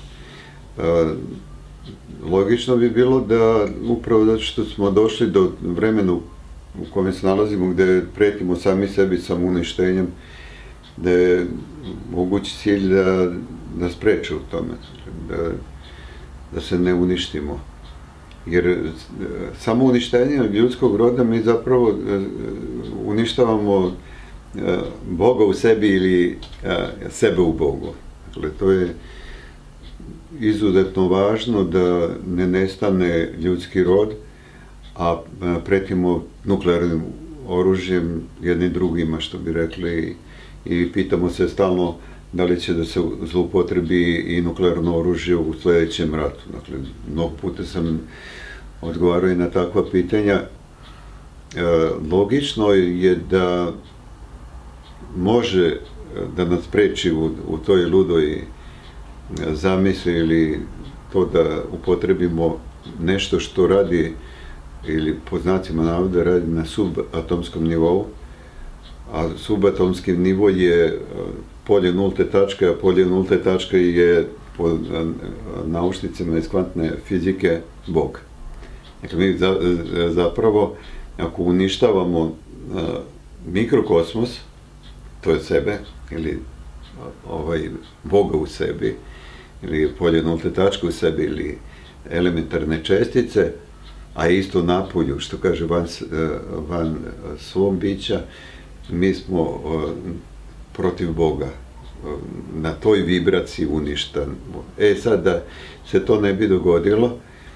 Logično bi bilo da, upravo zato što smo došli do vremena u kome se nalazimo, gde pretimo sami sebi samouništenjem, da je mogući cilj da spreče u tome, da se ne uništimo. Jer samo uništenje ljudskog roda mi zapravo uništavamo Boga u sebi ili sebe u Bogu. Dakle, to je izuzetno važno da ne nestane ljudski rod, a pretimo nuklearnim oružjem jednim drugima, što bi rekli, i pitamo se stalno da li će da se zloupotrebi i nuklearno oružje u sledećem ratu. Dakle, mnogo puta sam odgovarao i na takva pitanja. Logično je da može da nas spreči u toj ludoj zamisli ili to da upotrebimo nešto što radi, ili po znacima navoda radi na subatomskom nivou, a subatomski nivo je polje nulte tačke, a polje nulte tačke je po naučnicima iz kvantne fizike Bog. Dakle, mi zapravo, ako uništavamo mikrokosmos, to je sebe, ili Boga u sebi, ili polje nulte tačke u sebi, ili elementarne čestice, a isto napolju, što kaže, van svom bića, mi smo protiv Boga, na toj vibraciji uništamo. Sad, da se to ne bi dogodilo,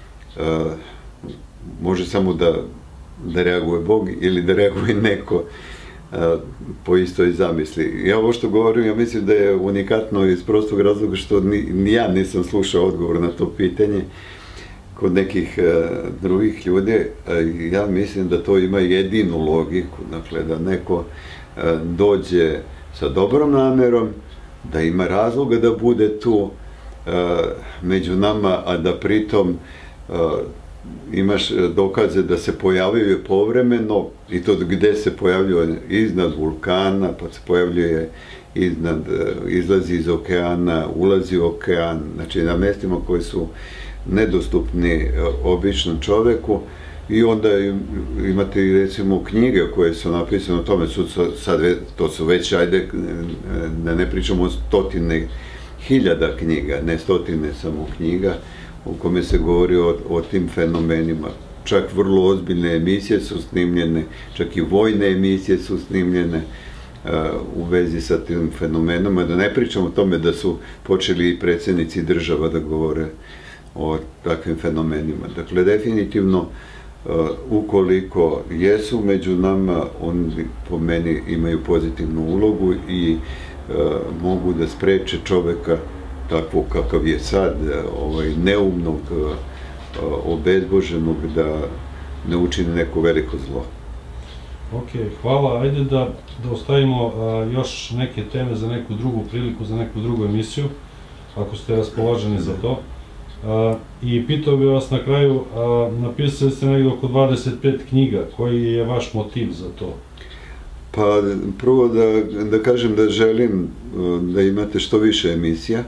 može samo da reaguje Bog ili da reaguje neko po istoj zamisli. Ja ovo što govorim, ja mislim da je unikatno iz prostog razloga što ni ja nisam slušao odgovor na to pitanje kod nekih drugih ljudi. Ja mislim da to ima jedinu logiku, dakle, da neko dođe sa dobrom namerom, da ima razloga da bude tu među nama, a da pritom imaš dokaze da se pojavljuje povremeno, i to gde se pojavljuje, iznad vulkana, pa se pojavljuje izlazi iz okeana, ulazi u okean, znači na mestima koji su nedostupni običnom čoveku. I onda imate i, recimo, knjige koje su napisane o tome, to su već, ajde, da ne pričamo o stotine hiljada knjiga, ne stotine samo knjiga, u kome se govori o tim fenomenima. Čak vrlo ozbiljne emisije su snimljene, čak i vojne emisije su snimljene u vezi sa tim fenomenima, da ne pričamo o tome da su počeli i predsjednici država da govore o takvim fenomenima. Dakle, definitivno, ukoliko jesu među nama, oni po meni imaju pozitivnu ulogu i mogu da spreče čoveka takvog kakav je sad, neumnog, obezboženog, da ne učini neko veliko zlo.
Ok, hvala. Ajde da ostavimo još neke teme za neku drugu priliku, za neku drugu emisiju, ako ste raspoloženi za to. I pitao bih vas na kraju, napisali ste negdje oko 25 knjiga, koji je vaš motiv za to?
Pa, prvo da kažem da želim da imate što više emisija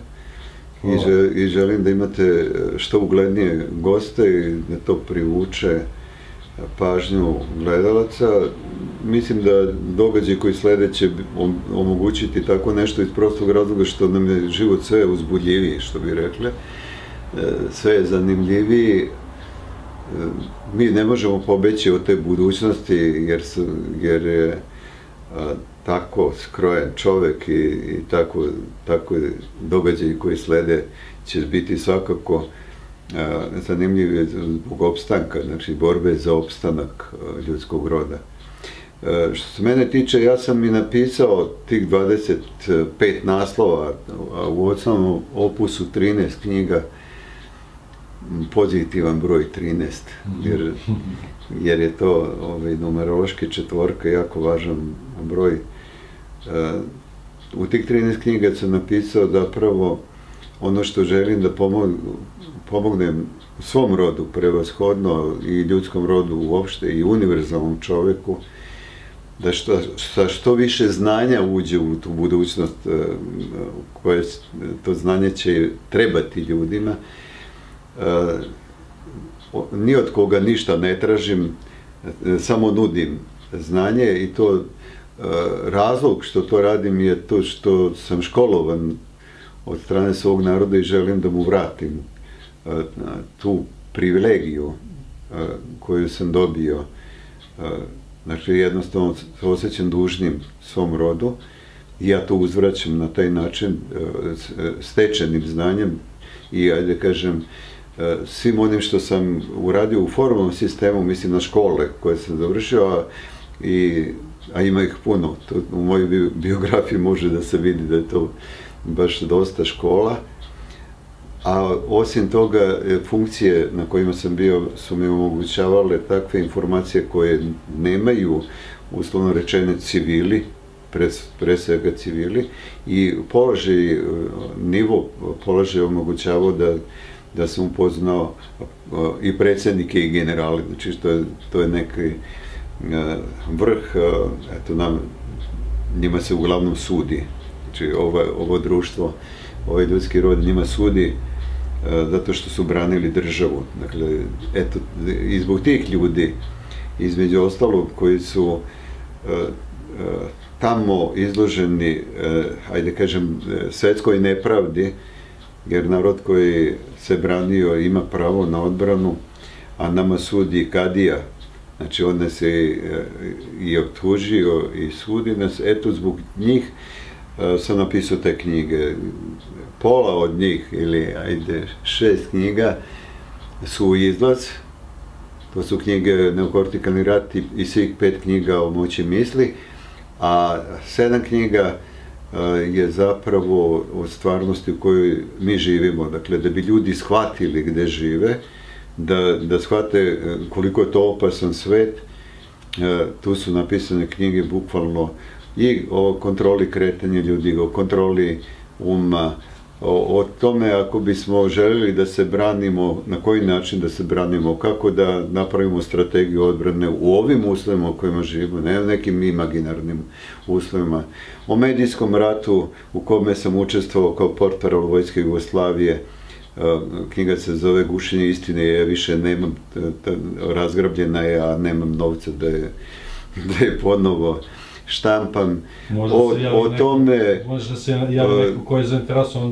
i želim da imate što uglednije goste i da to privuče pažnju gledalaca. Mislim da događaj koji slede će omogućiti tako nešto iz prostog razloga što nam je život sve uzbudljiviji, što bi rekli. Sve je zanimljiviji. Mi ne možemo pobeći od te budućnosti jer je tako skrojen čovek i tako događaji koji slede će biti svakako zanimljivi zbog opstanka, znači borbe za opstanak ljudskog roda. Što se mene tiče, ja sam i napisao tih 25 naslova, a u osnovnom opusu 13 knjiga, pozitivan broj 13, jer je to numerološki četvorka, jako važan broj. U tih 13 knjiga sam napisao zapravo ono što želim da pomognem svom rodu prevashodno i ljudskom rodu uopšte i univerzalnom čoveku, da sa što više znanja uđe u tu budućnost, koje to znanje će trebati ljudima. Ni od koga ništa ne tražim, samo nudim znanje i to razlog što to radim je to što sam školovan od strane svog naroda i želim da mu vratim tu privilegiju koju sam dobio. Znači, jednostavno se osjećam dužnim svom rodu i ja to uzvraćam na taj način stečenim znanjem i, ajde kažem, svim onim što sam uradio u formalnom sistemu, mislim na škole koje sam završio, a ima ih puno. U mojoj biografiji može da se vidi da je to baš dosta škola. A osim toga, funkcije na kojima sam bio su mi omogućavale takve informacije koje nemaju, uslovno rečeno, civili, pre svega civili, i nivo položaja omogućavao da sam upoznao i predsjednike i generale. Znači, to je neki vrh, eto, njima se uglavnom sudi. Znači, ovo društvo, ovaj ljudski rod njima sudi zato što su branili državu. Dakle, eto, i zbog tih ljudi, između ostalog, koji su tamo izloženi, ajde kažem, svetskoj nepravdi, jer narod koji se branio ima pravo na odbranu, a nama sudi kadija. Znači, on nas je i optužio i sudi nas. Eto, zbog njih sam napisao te knjige. Pola od njih, ili ajde 6 knjiga, su izlaz. To su knjige Neokortikalni rat i svih 5 knjiga o moći misli, a 7 knjiga je zapravo o stvarnosti u kojoj mi živimo. Dakle, da bi ljudi shvatili gde žive, da shvate koliko je to opasan svet, tu su napisane knjige bukvalno i o kontroli kretanja ljudi, o kontroli uma, o tome ako bismo želeli da se branimo, na koji način da se branimo, kako da napravimo strategiju odbrane u ovim uslovima u kojima živimo, ne u nekim imaginarnim uslovima. O medijskom ratu u kome sam učestvovao kao portparol Vojske Jugoslavije, knjiga se zove Gušenje istine, ja više nemam, razgrabljena je, a nemam novca da je ponovo štampam. O tome...
Može da se javi neko ko je zainteresovan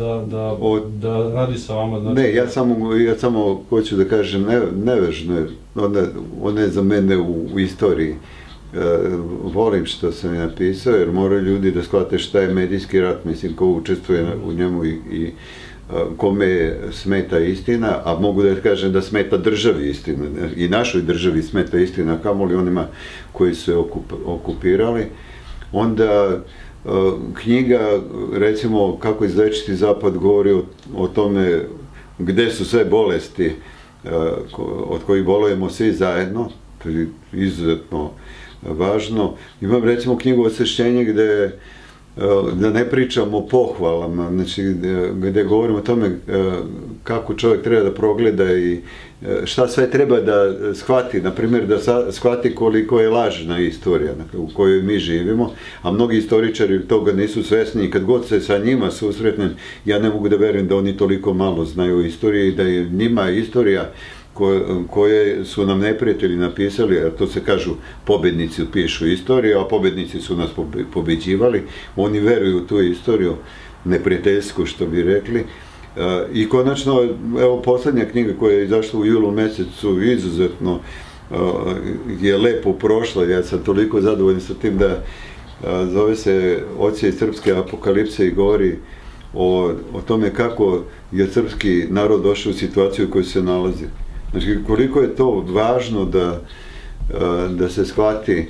da radi sa vama?
Ne, ja samo hoću da kažem, nevažno je, ona je za mene u istoriji. Volim što sam je napisao, jer moraju ljudi da shvate šta je medijski rat, mislim, ko učestvuje u njemu i kome smeta istina, a mogu da kažem da smeta državi istina, i našoj državi smeta istina, kamoli onima koji su je okupirali. Onda knjiga, recimo, Kako izlečiti zapad, govori o tome gde su sve bolesti od kojih bolujemo svi zajedno, to je izuzetno važno. Imam, recimo, knjigu Osvešćenje da ne pričamo o pohvalama, znači gde govorimo o tome kako čovjek treba da progleda i šta sve treba da shvati, na primjer da shvati koliko je lažna istorija u kojoj mi živimo, a mnogi istoričari toga nisu svesni i kad god se sa njima susretnem, ja ne mogu da verujem da oni toliko malo znaju o istoriji i da je njima istorija koje su nam neprijatelji napisali, a to se kažu pobednici pišu istoriju, a pobednici su nas pobeđivali, oni veruju u tu istoriju, neprijateljsku što bi rekli. I konačno, evo, poslednja knjiga koja je izašla u julu mesecu, izuzetno je lepo prošla, ja sam toliko zadovoljan sa tim da zove se Odsjaj srpske apokalipse i govori o tome kako je srpski narod došao u situaciju u kojoj se nalazi. Znači, koliko je to važno da se shvati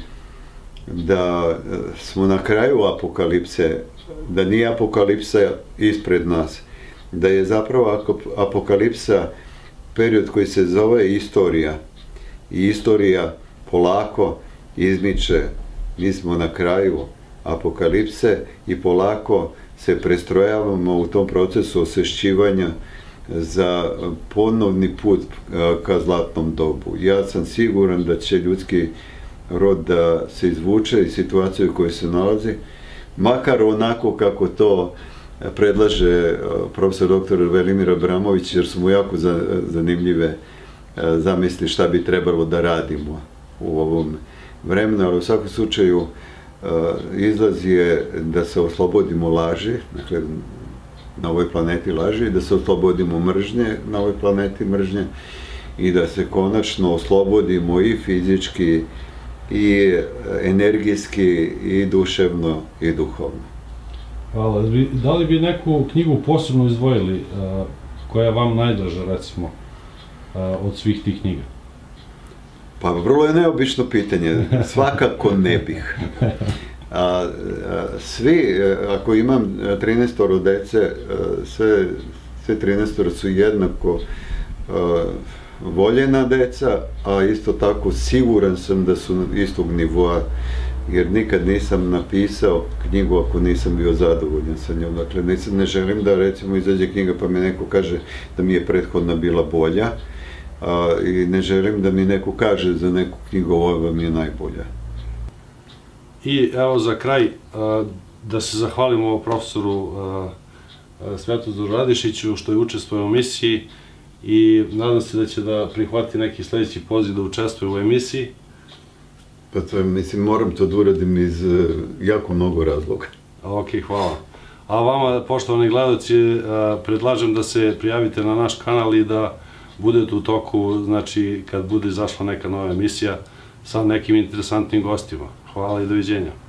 da smo na kraju apokalipse, da nije apokalipsa ispred nas, da je zapravo apokalipsa period koji se zove istorija. I istorija polako izmiče, mi smo na kraju apokalipse i polako se prestrojavamo u tom procesu osvešćivanja za ponovni put ka zlatnom dobu. Ja sam siguran da će ljudski rod da se izvuče iz situacije u kojoj se nalazi, makar onako kako to predlaže profesor dr. Velimir Abramović, jer su mu jako zanimljive zamisli šta bi trebalo da radimo u ovom vremenu, ali u svakom slučaju izlaz je da se oslobodimo laži, dakle na ovoj planeti laži, da se oslobodimo mržnje na ovoj planeti mržnje i da se konačno oslobodimo i fizički i energijski i duševno i duhovno.
Hvala. Da li bi neku knjigu posebno izdvojili koja je vam najdraža, recimo, od svih tih knjiga?
Pa vrlo je neobično pitanje, svakako ne bih. Svi, ako imam 13 dece, sve 13 su jednako voljena deca, a isto tako siguran sam da su istog nivoa, jer nikad nisam napisao knjigu ako nisam bio zadovoljan sa njom. Dakle, ne želim da recimo izađe knjiga pa mi neko kaže da mi je prethodna bila bolja, i ne želim da mi neko kaže za neku knjigu ova mi je najbolja.
I evo za kraj, da se zahvalimo profesoru Svetozru Radišiću što je učestvovao u emisiji i nadam se da će da prihvati neki sledeći poziv da učestvuje u emisiji.
Pa to je, mislim, moram to da uradim iz jako mnogo razloga.
Ok, hvala. A vama, poštovani gledalci, predlažem da se prijavite na naš kanal i da budete u toku, znači, kad bude izašla neka nova emisija sa nekim interesantnim gostima. Hvala i doviđenja.